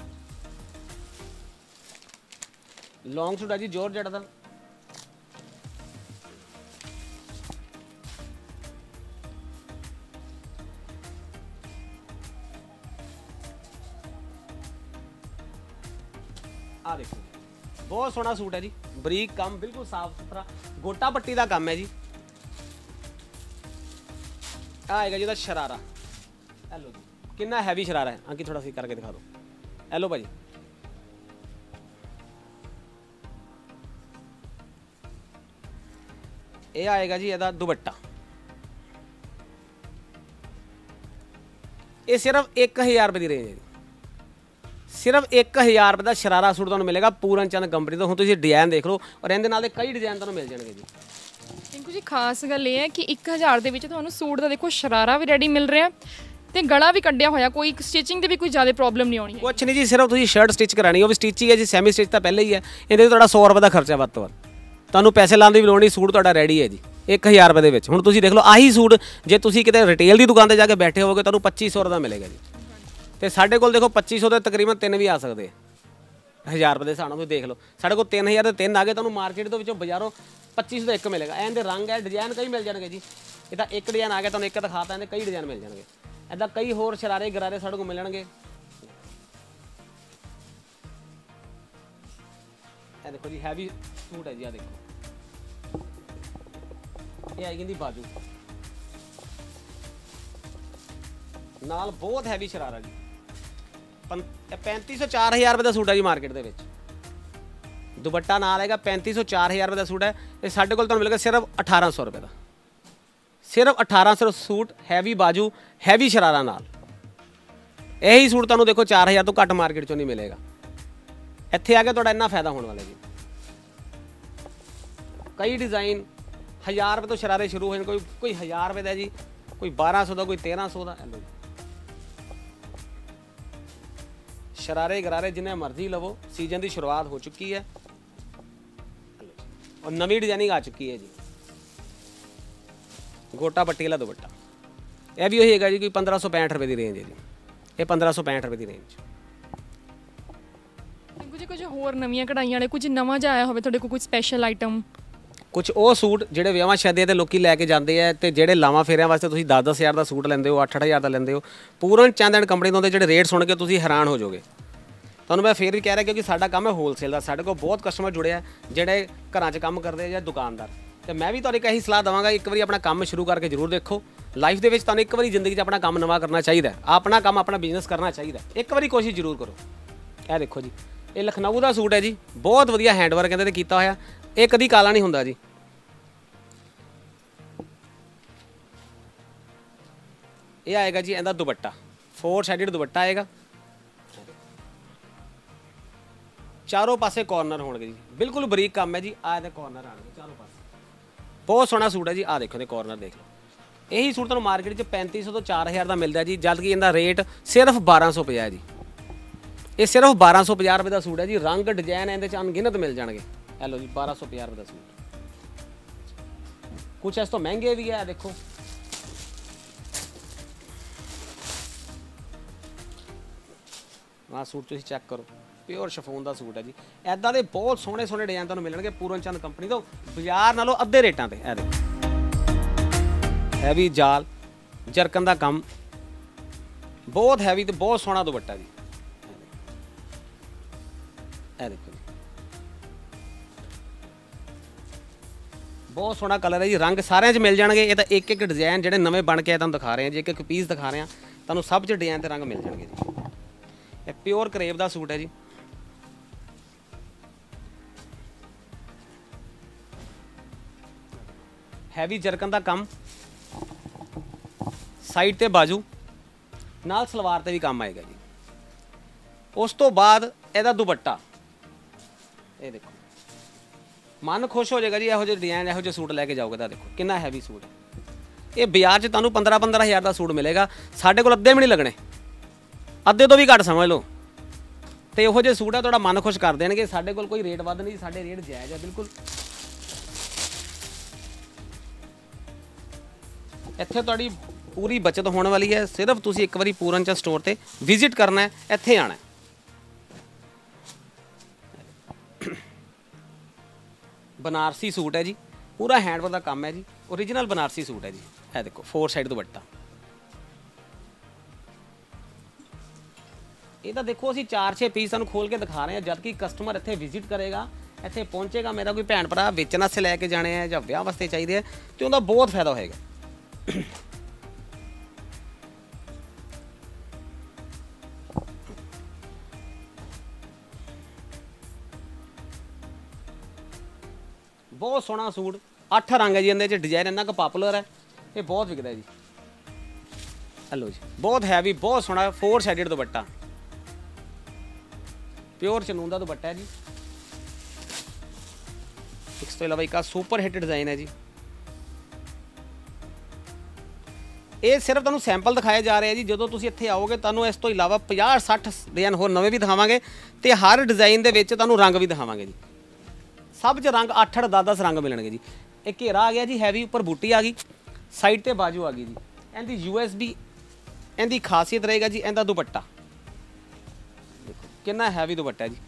ਲੌਂਗ ਸੂਟ ਹੈ ਜੀ ਜੋਰਜਟ ਦਾ। ਆ ਦੇਖੋ ਬਹੁਤ ਸੋਹਣਾ ਸੂਟ ਹੈ ਜੀ, ਬਰੀਕ ਕੰਮ, ਬਿਲਕੁਲ ਸਾਫ ਸੁਥਰਾ ਗੋਟਾ ਪੱਟੀ ਦਾ ਕੰਮ ਹੈ ਜੀ। ਆ ਆਏਗਾ ਜੀ ਉਹਦਾ ਸ਼ਰਾਰਾ। ਹੈਲੋ ਜੀ, ਕਿੰਨਾ ਹੈਵੀ ਸ਼ਰਾਰਾ ਹੈ, ਅੰਕਿਤ ਥੋੜਾ ਸੀ ਕਰਕੇ ਦਿਖਾ ਦਿਓ। ਹੈਲੋ ਭਾਜੀ, ਇਹ ਆਏਗਾ ਜੀ ਇਹਦਾ ਦੁਪੱਟਾ। ਇਹ ਸਿਰਫ 1000 ਰੁਪਏ ਦੀ ਰੇਂਜ ਹੈ ਜੀ। ਸਿਰਫ 1000 ਰੁਪਏ ਦਾ ਸ਼ਰਾਰਾ ਸੂਟ ਤੁਹਾਨੂੰ ਮਿਲੇਗਾ ਪੂਰਨ ਚੰਦ ਕੰਪਨੀ ਤੋਂ। ਹੁਣ ਤੁਸੀਂ ਡਿਜ਼ਾਈਨ ਦੇਖ ਲਓ, ਔਰ ਇਹਦੇ ਨਾਲ ਦੇ ਕਈ ਡਿਜ਼ਾਈਨ ਤੁਹਾਨੂੰ ਮਿਲ ਜਾਣਗੇ ਜੀ। ਟਿੰਕੂ ਜੀ ਖਾਸ ਗੱਲ ਇਹ ਹੈ ਕਿ 1000 ਦੇ ਵਿੱਚ ਤੁਹਾਨੂੰ ਸੂਟ ਦਾ ਦੇਖੋ ਸ਼ਰਾਰਾ ਵੀ ਰੈਡੀ ਮਿਲ ਰਿਹਾ ਤੇ ਗਲਾ ਵੀ ਕੱਢਿਆ ਹੋਇਆ, ਕੋਈ ਸਟਿਚਿੰਗ ਦੇ ਵੀ ਕੋਈ ਜ਼ਿਆਦਾ ਪ੍ਰੋਬਲਮ ਨਹੀਂ ਆਉਣੀ ਹੈ। ਕੁਛ ਨਹੀਂ ਜੀ, ਸਿਰਫ ਤੁਸੀਂ ਸ਼ਰਟ ਸਟਿਚ ਕਰਾਣੀ, ਉਹ ਵੀ ਸਟਿਚ ਹੀ ਹੈ ਜੀ, ਸੈਮੀ ਸਟਿਚ ਤਾਂ ਪਹਿਲੇ ਹੀ ਹੈ। ਇਹਦੇ ਤੁਹਾਡਾ 100 ਰੁਪਏ ਦਾ ਖਰਚਾ ਵੱਧ ਤੋਂ ਵੱਧ, ਤੁਹਾਨੂੰ ਪੈਸੇ ਲਾਉਣ ਦੀ ਵੀ ਲੋੜ ਨਹੀਂ, ਸੂਟ ਤੁਹਾਡਾ ਰੈਡੀ ਹੈ ਜੀ 1000 ਰੁਪਏ ਦੇ ਵਿੱਚ। ਹੁਣ ਤੁਸੀਂ ਦੇਖ ਲਓ ਆਹੀ ਸੂਟ ਜੇ ਤੁਸੀਂ ਕਿਤੇ ਰਿਟੇਲ ਦੀ ਦੁਕਾਨ ਤੇ ਜਾ ਕੇ ਬੈਠੇ ਹੋਵੋਗੇ ਤੁਹਾਨੂੰ 2500 ਦਾ ਮਿਲੇਗਾ ਜੀ। ਤੇ ਸਾਡੇ ਕੋਲ ਦੇਖੋ 2500 ਦੇ ਤਕਰੀਬਨ 3 ਵੀ ਆ ਸਕਦੇ 1000 ਰੁਪਏ ਦੇ ਹਿਸਾਬ ਨਾਲ। ਤੁਸੀਂ ਦੇਖ ਲਓ ਸਾਡੇ ਕੋਲ 3000 ਦੇ 3 ਆ ਗਏ, ਤੁਹਾਨੂੰ ਮਾਰਕੀਟ ਦੇ ਵਿੱਚੋਂ ਬਾਜ਼ਾਰੋਂ 2500 ਦਾ ਇੱਕ ਮਿਲੇਗਾ। ਇਹਦੇ ਰੰਗ ਹੈ, ਡਿਜ਼ਾਈਨ ਕਈ ਮਿਲ ਜਾਣਗੇ ਜੀ। ਇਹ ਤਾਂ ਇੱਕ ਡਿਜ਼ਾਈਨ ਆ ਗਿਆ, ਤੁਹਾਨੂੰ ਇੱਕ ਦਿਖਾਤਾ, ਇਹਦੇ ਕਈ ਡਿਜ਼ਾਈਨ ਮਿਲ ਜਾਣਗੇ। ਇੱਦਾਂ ਕਈ ਹੋਰ ਸ਼ਰਾਰੇ ਗਰਾਰੇ ਸਾਡੇ ਕੋਲ ਮਿਲਣਗੇ। ਇਹ ਦੇਖੋ ਜੀ ਹੈਵੀ ਸੂਟ ਹੈ ਜੀ। ਆ ਦੇਖੋ ਇਹ ਆਏਗੀ ਦੀ ਬਾਜੂ ਨਾਲ, ਬਹੁਤ ਹੈਵੀ ਸ਼ਰਾਰਾ ਜੀ। 3500-4000 ਰੁਪਏ ਦਾ ਸੂਟ ਹੈ ਜੀ ਮਾਰਕੀਟ ਦੇ ਵਿੱਚ। ਦੁਪੱਟਾ ਨਾਲ ਆਏਗਾ, 3500-4000 ਰੁਪਏ ਦਾ ਸੂਟ ਹੈ। ਇਹ ਸਾਡੇ ਕੋਲ ਤੁਹਾਨੂੰ ਮਿਲੇਗਾ ਸਿਰਫ 1800 ਰੁਪਏ ਦਾ। ਸਿਰਫ 1800 ਸੂਟ, ਹੈਵੀ ਬਾਜੂ, ਹੈਵੀ ਸ਼ਰਾਰਾ ਨਾਲ। ਇਹੀ ਸੂਟ ਤੁਹਾਨੂੰ ਦੇਖੋ 4000 ਤੋਂ ਘੱਟ ਮਾਰਕੀਟ ਚੋਂ ਨਹੀਂ ਮਿਲੇਗਾ। ਇੱਥੇ ਆ ਕੇ ਤੁਹਾਡਾ ਇੰਨਾ ਫਾਇਦਾ ਹੋਣ ਵਾਲਾ ਜੀ। ਕਈ ਡਿਜ਼ਾਈਨ 1000 ਰੁਪਏ ਤੋਂ ਸ਼ਰਾਰੇ ਸ਼ੁਰੂ ਹੋ ਜਾਣ, ਕੋਈ 1000 ਰੁਪਏ ਦਾ ਜੀ, ਕੋਈ 1200 ਦਾ, ਕੋਈ 1300 ਦਾ। ਲਓ ਸ਼ਰਾਰੇ ਗਰਾਰੇ ਜਿੰਨੇ ਮਰਜ਼ੀ ਲਵੋ, ਸੀਜ਼ਨ ਦੀ ਸ਼ੁਰੂਆਤ ਹੋ ਚੁੱਕੀ ਹੈ और नवी डिजाइनिंग आ चुकी है जी। गोटा पट्टी वाला दुपट्टा यह भी वही है जी, कोई 1565 रुपए की रेंज है जी। ये 1565 रुपए की रेंज। कुछ होर नवीं कढ़ाइयां ने, कुछ नवा जिहा आया होवे तुहाडे कोल, कुछ स्पैशल आइटम, कुछ वो सूट ਜਿਹੜੇ ਵਿਆਹਾਂ ਸ਼ਾਦੀਆਂ ਤੇ ਲੋਕੀ ਲੈ ਕੇ ਜਾਂਦੇ ਆ, ਤੇ ਜਿਹੜੇ ਲਾਵਾਂ ਫੇਰਿਆਂ ਵਾਸਤੇ ਤੁਸੀਂ 10-10 ਹਜ਼ਾਰ ਦਾ ਸੂਟ ਲੈਂਦੇ ਹੋ, 8-8 ਹਜ਼ਾਰ ਦਾ ਲੈਂਦੇ ਹੋ। ਪੂਰਨ ਚੰਦ ਐਂਡ ਕੰਪਨੀ ਤੋਂ ਦੇ ਜਿਹੜੇ ਰੇਟ ਸੁਣ ਕੇ ਤੁਸੀਂ ਹੈਰਾਨ ਹੋ ਜਾਓਗੇ। ਤੁਹਾਨੂੰ ਮੈਂ ਫੇਰ ਵੀ ਕਹਿ ਰਿਹਾ ਕਿਉਂਕਿ ਸਾਡਾ ਕੰਮ ਹੈ ਹੋਲਸੇਲ ਦਾ, ਸਾਡੇ ਕੋਲ ਬਹੁਤ ਕਸਟਮਰ ਜੁੜੇ ਆ ਜਿਹੜੇ ਘਰਾਂ 'ਚ ਕੰਮ ਕਰਦੇ ਆ ਜਾਂ ਦੁਕਾਨਦਾਰ। ਤੇ ਮੈਂ ਵੀ ਤੁਹਾਨੂੰ ਇੱਕ ਇਹੀ ਸਲਾਹ ਦੇਵਾਂਗਾ, ਇੱਕ ਵਾਰੀ ਆਪਣਾ ਕੰਮ ਸ਼ੁਰੂ ਕਰਕੇ ਜ਼ਰੂਰ ਦੇਖੋ। ਲਾਈਫ ਦੇ ਵਿੱਚ ਤੁਹਾਨੂੰ ਇੱਕ ਵਾਰੀ ਜ਼ਿੰਦਗੀ 'ਚ ਆਪਣਾ ਕੰਮ ਨਵਾਂ ਕਰਨਾ ਚਾਹੀਦਾ, ਆਪਣਾ ਕੰਮ ਆਪਣਾ ਬਿਜ਼ਨਸ ਕਰਨਾ ਚਾਹੀਦਾ। ਇੱਕ ਵਾਰੀ ਕੋਸ਼ਿਸ਼ ਜ਼ਰੂਰ ਕਰੋ। ਇਹ ਦੇਖੋ ਜੀ, ਇਹ ਲਖਨਊ ਦਾ ਸੂਟ ਹੈ ਜੀ, ਬਹੁਤ ਵਧੀਆ ਹੈਂਡਵਰਕ ਇਹਦੇ 'ਤੇ ਕੀਤਾ ਹੋਇਆ, ਇਹ ਕਦੀ ਕਾਲਾ ਨਹੀਂ ਹੁੰਦਾ ਜੀ। ਇਹ ਆਏਗਾ ਜੀ ਇਹਦਾ ਦੁਪੱਟਾ, 4 ਸਾਈਡਡ ਦੁਪੱਟਾ ਆਏਗਾ, ਚਾਰੋਂ ਪਾਸੇ ਕਾਰਨਰ ਹੋਣਗੇ ਜੀ, ਬਿਲਕੁਲ ਬਰੀਕ ਕੰਮ ਹੈ ਜੀ। ਆਹ ਇਹਦੇ ਕਾਰਨਰ ਆਣਗੇ ਚਾਰੋਂ ਪਾਸੇ, ਬਹੁਤ ਸੋਹਣਾ ਸੂਟ ਹੈ ਜੀ। ਆਹ ਦੇਖੋ ਇਹਦੇ ਕਾਰਨਰ ਦੇਖ ਲਓ। ਇਹੀ ਸੂਟ ਤੁਹਾਨੂੰ ਮਾਰਕੀਟ 'ਚ 3500 ਤੋਂ 4000 ਦਾ ਮਿਲਦਾ ਜੀ, ਜਦ ਕਿ ਇਹਦਾ ਰੇਟ ਸਿਰਫ 1250 ਹੈ ਜੀ। ਇਹ ਸਿਰਫ 1250 ਰੁਪਏ ਦਾ ਸੂਟ ਹੈ ਜੀ। ਰੰਗ ਡਿਜ਼ਾਈਨ ਇਹਦੇ 'ਚ ਅਣਗਿਣਤ ਮਿਲ ਜਾਣਗੇ। ਇਹ ਲਓ ਜੀ 1250 ਰੁਪਏ ਦਾ ਸੂਟ। ਕੁਛ ਇਸ ਤੋਂ ਮਹਿੰਗੇ ਵੀ ਹੈ, ਦੇਖੋ ਆਹ ਸੂਟ ਤੁਸੀਂ ਚੈੱਕ ਕਰੋ, प्योर शिफॉन का सूट है जी। ऐदा के बहुत सोहने सोहने डिजाइन तुहानूं मिलणगे पूरन चंद कंपनी तो बाजार नालों अद्धे रेटां ते। ऐ देखो हैवी जाल जरकन का काम, बहुत हैवी तो बहुत सोहना दुपट्टा जी। ऐ देखो जी बहुत सोहना कलर है जी, रंग सारे मिल जाएंगे। ये तो एक एक डिजाइन जिहड़े नवे बन के तुहानूं दिखा रहे हैं जी, एक एक पीस दिखा रहे हैं तुहानूं, सब च डिजाइन ते रंग मिल जाएंगे जी। ये प्योर करेब का सूट है जी। हैवी जरकन का काम, साइड ते बाजू नाल सलवार ते भी काम आएगा जी। उस तो बाद ਇਹਦਾ दुपट्टा, ये देखो मन खुश हो जाएगा जी। ਇਹੋ ਜਿਹੇ डिजाइन ਇਹੋ ਜਿਹੇ सूट लैके जाओगे तो देखो कितना हैवी सूट है। ये बाजार 'ਚ ਤੁਹਾਨੂੰ 15-15 हज़ार का सूट मिलेगा, साढ़े कोल अद्धे भी नहीं लगने, अद्धे तो भी घट समझ लो। तो ਇਹੋ ਜਿਹੇ सूट है थोड़ा मन खुश कर देंगे। साढ़े कोल कोई रेट वध नहीं, साढ़े रेट जायज़ है बिल्कुल। ਇੱਥੇ ਤੁਹਾਡੀ पूरी बचत होने वाली है। सिर्फ ਤੁਸੀਂ ਇੱਕ ਵਾਰੀ पूरन च स्टोर ਤੇ विजिट करना है, ਇੱਥੇ आना है। बनारसी सूट है जी, पूरा हैंडवर्क का काम है जी, ओरिजिनल बनारसी सूट है जी। ਇਹ देखो 4 साइड दुपट्टा। ਇਹ ਤਾਂ ਦੇਖੋ ਅਸੀਂ 4-6 ਪੀਸ ਤੁਹਾਨੂੰ ਖੋਲ ਕੇ ਦਿਖਾ ਰਹੇ ਹਾਂ, ਜਦ ਕਿ ਕਸਟਮਰ ਇੱਥੇ ਵਿਜ਼ਿਟ ਕਰੇਗਾ, ਇੱਥੇ ਪਹੁੰਚੇਗਾ, ਮੇਰਾ ਕੋਈ ਭੈਣ ਭਰਾ ਵੇਚਣ ਵਾਸਤੇ ਲੈ ਕੇ ਜਾਣੇ ਆ ਜਾਂ ਵਿਆਹ ਵਾਸਤੇ ਚਾਹੀਦੇ ਆ, ਤੇ ਉਹਦਾ ਬਹੁਤ ਫਾਇਦਾ ਹੋਏਗਾ। बहुत सोहना सूट, 8 रंग है जी, इहदे च डिजाइन इन्ना क पॉपुलर है, ये बहुत विकदा है जी। हेलो जी बहुत हैवी बहुत सोहना 4 साइडेड दुपट्टा, प्योर चनून का दुपट्टा है जी। इस तो इलावा एक सुपर हिट डिजाइन है जी। ये सिर्फ तुहानूं सैंपल दिखाए जा रहे हैं जी। जो तुसीं इत्थे आओगे तुहानूं इस तो इलावा 50-60 डिजाइन होर नवे भी दिखावांगे, ते हर डिजाइन दे विच तुहानूं रंग भी दिखावांगे जी। सब च रंग 8-8 10-10 रंग मिलणगे जी। एक घेरा आ गया जी हैवी, उपर बूटी आ गई, साइड ते बाजू आ गई जी। इहदी USB इहदी खासियत रहेगा जी, इहदा दुपट्टा देखो कितना हैवी दुपट्टा है जी।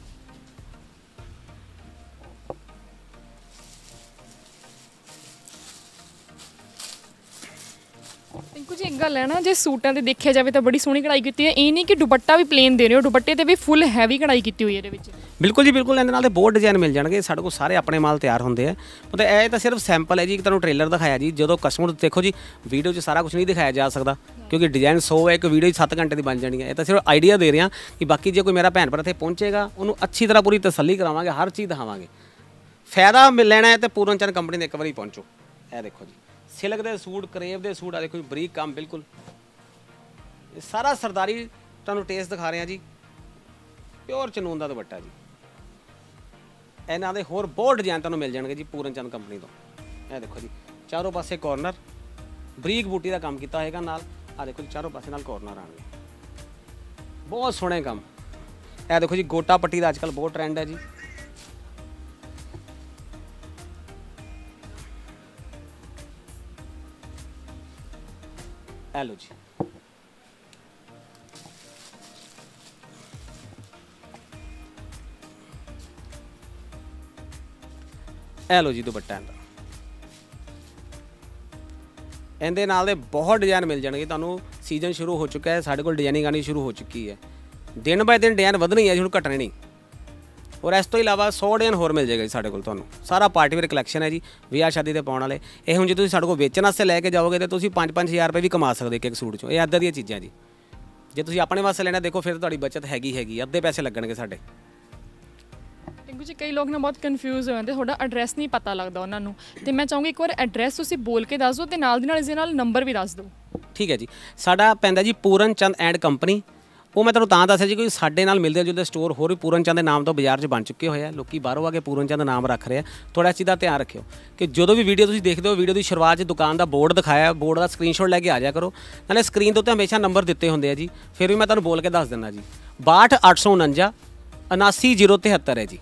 टिंकू जी एक गल है ना, जे सूटां ते देखिया जाए तो बड़ी सोहनी कढ़ाई की है, ये नहीं कि दुपट्टा भी प्लेन दे रहे हो, दुपट्टे ते भी फुल हैवी कढ़ाई की हुई है। बिल्कुल जी बिल्कुल, ਇਹਦੇ ਨਾਲ ਤੇ ਬਹੁਤ ਡਿਜ਼ਾਈਨ ਮਿਲ ਜਾਣਗੇ ਸਾਡੇ ਕੋਲ, ਸਾਰੇ ਆਪਣੇ ਮਾਲ ਤਿਆਰ ਹੁੰਦੇ ਆ। ਮਤਲਬ ਇਹ ਤਾਂ ਸਿਰਫ ਸੈਂਪਲ ਹੈ ਜੀ, ਤੁਹਾਨੂੰ ਟ੍ਰੇਲਰ ਦਿਖਾਇਆ ਜੀ। ਜਦੋਂ ਕਸਟਮਰ ਦੇਖੋ ਜੀ ਵੀਡੀਓ 'ਚ ਸਾਰਾ ਕੁਝ ਨਹੀਂ ਦਿਖਾਇਆ ਜਾ ਸਕਦਾ, ਕਿਉਂਕਿ ਡਿਜ਼ਾਈਨ 100 ਹੈ, ਇੱਕ ਵੀਡੀਓ 'ਚ 7 ਘੰਟੇ ਦੀ ਬਣ ਜਾਣੀ ਹੈ। ਇਹ ਤਾਂ ਸਿਰਫ ਆਈਡੀਆ ਦੇ ਰਹੇ ਹਾਂ ਕਿ ਬਾਕੀ ਜੇ ਕੋਈ ਮੇਰਾ ਭੈਣ ਭਰਾ ਇੱਥੇ ਪਹੁੰਚੇਗਾ ਉਹਨੂੰ ਅੱਛੀ ਤਰ੍ਹਾਂ ਪੂਰੀ ਤਸੱਲੀ ਕਰਾਵਾਂਗੇ, ਹਰ ਚੀਜ਼ ਦਿਖਾਵਾਂਗੇ। ਫਾਇਦਾ ਲੈਣਾ ਹੈ ਤੇ ਪੂਰਨ ਚੰਦ ਕੰਪਨੀ ਦੇ ਇੱਕ ਵਾਰੀ ਪਹੁੰਚੋ। ਇਹ ਦੇਖੋ ਜੀ ਸਿਲਕ ਦੇ ਸੂਟ, ਕਰੇਬ ਦੇ ਸੂਟ, ਆ ਦੇਖੋ ਜੀ ਬਰੀਕ ਕੰਮ ਬਿਲकुल। ਇਹ ਸਾਰਾ ਸਰਦਾਰੀ ਤੁਹਾਨੂੰ ਟੇਸਟ ਦਿਖਾ ਰਹੇ ਹਾਂ ਜੀ। ਪਿਓਰ ਚਨੂਨ ਦਾ ਦੁਪੱਟਾ ਜੀ। ਇਹਨਾਂ ਦੇ ਹੋਰ ਬਹੁਤ ਡਿਜ਼ਾਈਨ ਤੁਹਾਨੂੰ ਮਿਲ ਜਾਣਗੇ ਜੀ ਪੂਰਨ ਚੰਦ ਕੰਪਨੀ ਤੋਂ। ਇਹ ਦੇਖੋ ਜੀ ਚਾਰੋਂ ਪਾਸੇ ਕਾਰਨਰ ਬਰੀਕ ਬੂਟੀ ਦਾ ਕੰਮ ਕੀਤਾ ਹੋਏਗਾ ਨਾਲ। ਆ ਦੇਖੋ ਜੀ ਚਾਰੋਂ ਪਾਸੇ ਨਾਲ ਕਾਰਨਰ ਆਣਗੇ, ਬਹੁਤ ਸੋਹਣੇ ਕੰਮ। ਇਹ ਦੇਖੋ ਜੀ ਗੋਟਾ ਪੱਟੀ ਦਾ ਅੱਜਕੱਲ ਬਹੁਤ ਟ੍ਰੈਂਡ ਹੈ ਜੀ। ਇਹ ਲਓ ਜੀ ਇਹ ਲਓ ਜੀ ਦੁਪੱਟਾ ਇਹਦਾ। ਇਹਦੇ ਨਾਲ ਦੇ ਬਹੁਤ ਡਿਜ਼ਾਈਨ ਮਿਲ ਜਾਣਗੇ ਤੁਹਾਨੂੰ। ਸੀਜ਼ਨ ਸ਼ੁਰੂ ਹੋ ਚੁੱਕਾ ਹੈ, ਸਾਡੇ ਕੋਲ ਡਿਜ਼ਾਈਨਿੰਗ ਆਉਣੀ ਸ਼ੁਰੂ ਹੋ ਚੁੱਕੀ ਹੈ। ਦਿਨ ਬਾਏ ਦਿਨ ਡਿਜ਼ਾਈਨ ਵਧਣੀ ਹੈ ਜੀ, ਹੁਣ ਘਟਣੇ ਨਹੀਂ। ਔਰ ਇਸ ਤੋਂ ਇਲਾਵਾ 100 ਡਿਜ਼ਾਈਨ ਹੋਰ ਮਿਲ ਜਾਏਗਾ ਜੀ ਸਾਡੇ ਕੋਲ ਤੁਹਾਨੂੰ। ਸਾਰਾ ਪਾਰਟੀ ਵੇਅਰ ਕਲੈਕਸ਼ਨ ਹੈ ਜੀ, ਵਿਆਹ ਸ਼ਾਦੀ 'ਤੇ ਪਾਉਣ ਵਾਲੇ। ਇਹ ਹੁਣ ਜੇ ਤੁਸੀਂ ਸਾਡੇ ਕੋਲ ਵੇਚਣ ਵਾਸਤੇ ਲੈ ਕੇ ਜਾਓਗੇ ਤਾਂ ਤੁਸੀਂ 5-5 ਹਜ਼ਾਰ ਰੁਪਏ ਵੀ ਕਮਾ ਸਕਦੇ ਇੱਕ ਸੂਟ 'ਚੋਂ। ਇਹ ਇੱਦਾਂ ਦੀਆਂ ਚੀਜ਼ਾਂ ਜੀ। ਜੇ ਤੁਸੀਂ ਆਪਣੇ ਵਾਸਤੇ ਲੈਣਾ ਦੇਖੋ ਫਿਰ ਤੁਹਾਡੀ ਬਚਤ ਹੈਗੀ ਅੱਧੇ ਪੈਸੇ ਲੱਗਣਗੇ ਸਾਡੇ। ਟਿੰਕੂ ਜੀ ਕਈ ਲੋਕ ਨਾ ਬਹੁਤ ਕਨਫਿਊਜ਼ ਹੋ ਜਾਂਦੇ, ਤੁਹਾਡਾ ਐਡਰੈਸ ਨਹੀਂ ਪਤਾ ਲੱਗਦਾ ਉਹਨਾਂ ਨੂੰ, ਤੇ ਮੈਂ ਚਾਹੂੰਗੀ ਇੱਕ ਵਾਰ ਐਡਰੈਸ ਤੁਸੀਂ ਬੋਲ ਕੇ ਦੱਸ ਦਿਓ ਤੇ ਨਾਲ ਦੀ ਨਾਲ ਇਸ ਦੇ ਨਾਲ ਨੰਬਰ ਵੀ ਦੱਸ ਦਿਓ। ਠੀਕ ਹੈ ਜੀ, ਸਾਡਾ ਪੈਂਦਾ ਜੀ ਪੂਰਨ ਚੰਦ ਐਂਡ ਕੰਪਨੀ। ਉਹ ਮੈਂ ਤੁਹਾਨੂੰ ਤਾਂ ਦੱਸਿਆ ਜੀ, ਕੋਈ ਸਾਡੇ ਨਾਲ ਮਿਲਦੇ ਜੁਲਦੇ ਸਟੋਰ ਹੋਰ ਵੀ ਪੂਰਨ ਚੰਦ ਦੇ ਨਾਮ ਤੋਂ ਬਾਜ਼ਾਰ 'ਚ ਬਣ ਚੁੱਕੇ ਹੋਏ ਆ। ਲੋਕੀ ਬਾਹਰੋਂ ਆ ਕੇ ਪੂਰਨ ਚੰਦ ਨਾਮ ਰੱਖ ਰਹੇ ਆ। ਥੋੜਾ ਇਸ ਚੀਜ਼ ਦਾ ਧਿਆਨ ਰੱਖਿਓ ਕਿ ਜਦੋਂ ਵੀ ਵੀਡੀਓ ਤੁਸੀਂ ਦੇਖਦੇ ਹੋ, ਵੀਡੀਓ ਦੀ ਸ਼ੁਰੂਆਤ 'ਚ ਦੁਕਾਨ ਦਾ ਬੋਰਡ ਦਿਖਾਇਆ, ਬੋਰਡ ਦਾ ਸਕਰੀਨਸ਼ਾਟ ਲੈ ਕੇ ਆ ਜਾਇਆ ਕਰੋ। ਨਾਲੇ ਸਕਰੀਨ ਦੇ ਉੱਤੇ ਹਮੇਸ਼ਾ ਨੰਬਰ ਦਿੱਤੇ ਹੁੰਦੇ ਆ ਜੀ, ਫਿਰ ਵੀ ਮੈਂ ਤੁਹਾਨੂੰ ਬੋਲ ਕੇ ਦੱਸ ਦਿੰਦਾ ਜੀ। 62 849 79073 ਹੈ ਜੀ।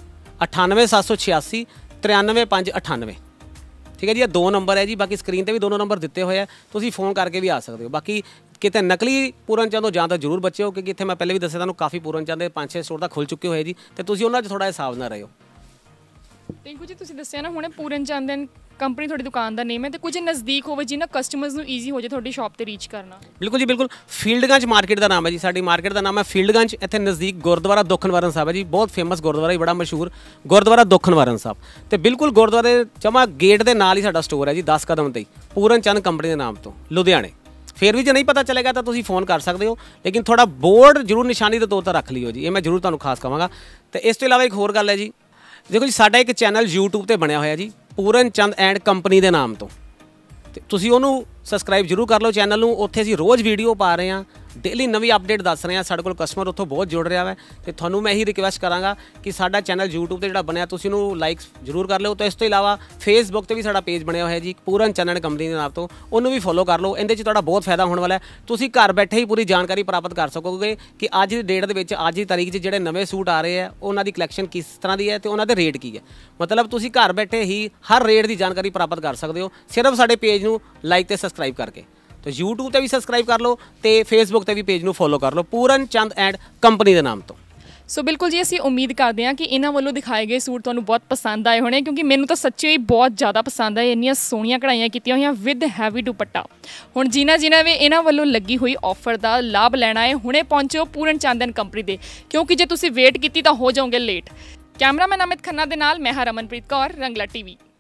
98786 93598। ਠੀਕ ਹੈ ਜੀ, ਇਹ 2 ਨੰਬਰ ਹੈ ਜੀ। ਬਾਕੀ ਸਕਰੀਨ ਤੇ ਵੀ ਦੋਨੋਂ ਨੰਬਰ ਦਿੱਤੇ ਹੋਏ ਆ, ਤੁਸੀਂ ਫੋਨ ਕਰਕੇ ਵੀ ਆ ਸਕਦੇ ਹੋ। ਬਾਕੀ ਕਿਤੇ ਨਕਲੀ ਪੂਰਨ ਚੰਦ ਤੋਂ ਜਾਂ ਤਾਂ ਜ਼ਰੂਰ ਬਚਿਓ, ਕਿਉਂਕਿ ਇੱਥੇ ਮੈਂ ਪਹਿਲੇ ਵੀ ਦੱਸਿਆ ਤੁਹਾਨੂੰ ਕਾਫੀ ਪੂਰਨ ਚੰਦ ਦੇ 5-6 ਸਟੋਰ ਤਾਂ ਖੁੱਲ ਚੁੱਕੇ ਹੋਏ ਜੀ, ਤੇ ਤੁਸੀਂ ਉਹਨਾਂ 'ਚ ਥੋੜਾ ਹਿਸਾਬ ਨਾਲ ਰਹੋ। ਟਿੰਕੂ ਜੀ ਤੁਸੀਂ ਦੱਸਿਆ ਨਾ ਹੁਣੇ ਪੂਰਨ ਚੰਦ ਐਂਡ ਕੰਪਨੀ ਤੁਹਾਡੀ ਦੁਕਾਨ ਦਾ ਨੇਮ ਹੈ, ਤੇ ਕੁਝ ਨਜ਼ਦੀਕ ਹੋਵੇ ਜਿਹਨਾਂ ਕਸਟਮਰਸ ਨੂੰ ਈਜ਼ੀ ਹੋ ਜਾਏ ਤੁਹਾਡੀ ਸ਼ਾਪ ਤੇ ਰੀਚ ਕਰਨਾ। ਬਿਲਕੁਲ ਜੀ ਬਿਲਕੁਲ। ਫੀਲਡਗੰਜ ਮਾਰਕੀਟ ਦਾ ਨਾਮ ਹੈ ਜੀ, ਸਾਡੀ ਮਾਰਕੀਟ ਦਾ ਨਾਮ ਹੈ ਫੀਲਡਗੰਜ। ਇੱਥੇ ਨਜ਼ਦੀਕ ਗੁਰਦੁਆਰਾ ਦੁੱਖ ਨਿਵਾਰਨ ਸਾਹਿਬ ਹੈ ਜੀ, ਬਹੁਤ ਫੇਮਸ ਗੁਰਦੁਆਰਾ ਹੀ, ਬੜਾ ਮਸ਼ਹੂਰ ਗੁਰਦੁਆਰਾ ਦੁੱਖ ਨਿਵਾਰਨ ਸਾਹਿਬ। ਤੇ ਬਿਲਕੁਲ ਗੁਰਦੁਆਰੇ ਜਮਾ ਗੇਟ ਦੇ ਨਾਲ ਹੀ ਸਾਡਾ ਸਟੋਰ ਹੈ ਜੀ, 10 ਕਦਮ ਤੇ ਹੀ, ਪੂਰਨ ਚੰਦ ਕੰਪਨੀ ਦੇ ਨਾਮ ਤੋਂ, ਲੁਧਿਆਣੇ। ਫਿਰ ਵੀ ਜੇ ਨਹੀਂ ਪਤਾ ਚੱਲੇਗਾ ਤਾਂ ਤੁਸੀਂ ਫੋਨ ਕਰ ਸਕਦੇ ਹੋ, ਲੇਕਿਨ ਥੋੜਾ ਬੋਰਡ ਜ਼ਰੂਰ ਨਿਸ਼ਾਨੀ ਦੇ ਤੌਰ ਤੇ ਰੱਖ ਲਿਓ ਜੀ, ਇਹ ਮੈਂ ਜ਼ਰੂਰ ਤੁਹਾਨੂੰ ਖਾਸ ਕਹਾਂਗਾ। ਤੇ ਇਸ ਤੋਂ ਇਲਾਵਾ ਇੱਕ ਹੋਰ ਗੱਲ ਹੈ ਜੀ, ਦੇਖੋ ਜੀ ਸਾਡਾ ਇੱਕ ਚੈਨਲ YouTube ਤੇ ਬਣਿਆ ਹੋਇਆ ਜੀ ਪੂਰਨ ਚੰਦ ਐਂਡ ਕੰਪਨੀ ਦੇ ਨਾਮ ਤੋਂ, ਤੇ ਤੁਸੀਂ ਉਹਨੂੰ ਸਬਸਕ੍ਰਾਈਬ ਜ਼ਰੂਰ ਕਰ ਲਓ ਚੈਨਲ ਨੂੰ। ਉੱਥੇ ਅਸੀਂ ਰੋਜ਼ ਵੀਡੀਓ ਪਾ ਰਹੇ ਹਾਂ, ਡੇਲੀ ਨਵੀਂ ਅਪਡੇਟ ਦੱਸ ਰਹੇ ਹਾਂ। ਸਾਡੇ ਕੋਲ ਕਸਟਮਰ ਉੱਥੋਂ ਬਹੁਤ ਜੁੜ ਰਿਹਾ ਹੈ, ਤੇ ਤੁਹਾਨੂੰ ਮੈਂ ਇਹੀ ਰਿਕਵੈਸਟ ਕਰਾਂਗਾ ਕਿ ਸਾਡਾ ਚੈਨਲ YouTube ਤੇ ਜਿਹੜਾ ਬਣਿਆ ਤੁਸੀਂ ਉਹਨੂੰ ਲਾਈਕ ਜ਼ਰੂਰ ਕਰ ਲਿਓ। ਤੇ ਇਸ ਤੋਂ ਇਲਾਵਾ Facebook ਤੇ ਵੀ ਸਾਡਾ ਪੇਜ ਬਣਿਆ ਹੋਇਆ ਜੀ ਪੂਰਨ ਚੰਦ ਐਂਡ ਕੰਪਨੀ ਦੇ ਨਾਮ ਤੋਂ, ਉਹਨੂੰ ਵੀ ਫੋਲੋ ਕਰ ਲਓ। ਇਹਦੇ 'ਚ ਤੁਹਾਡਾ ਬਹੁਤ ਫਾਇਦਾ ਹੋਣ ਵਾਲਾ ਹੈ। ਤੁਸੀਂ ਘਰ ਬੈਠੇ ਹੀ ਪੂਰੀ ਜਾਣਕਾਰੀ ਪ੍ਰਾਪਤ ਕਰ ਸਕੋਗੇ ਕਿ ਅੱਜ ਦੀ ਡੇਟ ਦੇ ਵਿੱਚ, ਅੱਜ ਦੀ ਤਾਰੀਖ 'ਚ ਜਿਹੜੇ ਨਵੇਂ ਸੂਟ ਆ ਰਹੇ ਆ ਉਹਨਾਂ ਦੀ ਕਲੈਕਸ਼ਨ ਕਿਸ ਤਰ੍ਹਾਂ ਦੀ ਹੈ ਤੇ ਉਹਨਾਂ ਦੇ ਰੇਟ ਕੀ ਹੈ। ਮਤਲਬ ਤੁਸੀਂ ਘਰ ਬੈਠੇ ਹੀ ਹਰ ਰੇਟ ਦੀ ਜਾਣਕਾਰੀ ਪ੍ਰਾਪਤ ਕਰ ਸਕਦੇ ਹੋ ਸਿਰਫ ਸਾਡੇ ਪੇਜ ਨੂੰ ਲਾਈਕ ਤੇ ਸਬਸਕ੍ਰਾਈਬ ਕਰਕੇ। तो YouTube ਤੇ ਵੀ ਸਬਸਕ੍ਰਾਈਬ ਕਰ ਲਓ ਤੇ Facebook ਤੇ ਵੀ ਪੇਜ ਨੂੰ ਫੋਲੋ ਕਰ ਲਓ ਪੂਰਨ ਚੰਦ ਐਂਡ ਕੰਪਨੀ ਦੇ ਨਾਮ ਤੋਂ। ਸੋ ਬਿਲਕੁਲ ਜੀ, ਅਸੀਂ ਉਮੀਦ ਕਰਦੇ ਹਾਂ ਕਿ ਇਹਨਾਂ ਵੱਲੋਂ ਦਿਖਾਏ ਗਏ ਸੂਟ ਤੁਹਾਨੂੰ ਬਹੁਤ ਪਸੰਦ ਆਏ ਹੋਣੇ, ਕਿਉਂਕਿ ਮੈਨੂੰ ਤਾਂ ਸੱਚੀ ਹੀ ਬਹੁਤ ਜ਼ਿਆਦਾ ਪਸੰਦ ਆਏ। ਇੰਨੀਆਂ ਸੋਹਣੀਆਂ ਕਢਾਈਆਂ ਕੀਤੀਆਂ ਹੋਈਆਂ ਵਿਦ ਹੈਵੀ ਦੁਪੱਟਾ। ਹੁਣ ਜਿਨ੍ਹਾਂ ਵੀ ਇਹਨਾਂ ਵੱਲੋਂ ਲੱਗੀ ਹੋਈ ਆਫਰ ਦਾ ਲਾਭ ਲੈਣਾ ਹੈ, ਹੁਣੇ ਪਹੁੰਚੋ ਪੂਰਨ ਚੰਦ ਐਂਡ ਕੰਪਨੀ ਦੇ, ਕਿਉਂਕਿ ਜੇ ਤੁਸੀਂ ਵੇਟ ਕੀਤੀ ਤਾਂ ਹੋ ਜਾਓਗੇ ਲੇਟ। ਕੈਮਰਾਮੈਨ ਅਮਿਤ ਖੰਨਾ ਦੇ ਨਾਲ ਮੈਂ ਹਾਂ ਰਮਨਪ੍ਰੀਤ ਕੌਰ, ਰੰਗਲਾ TV।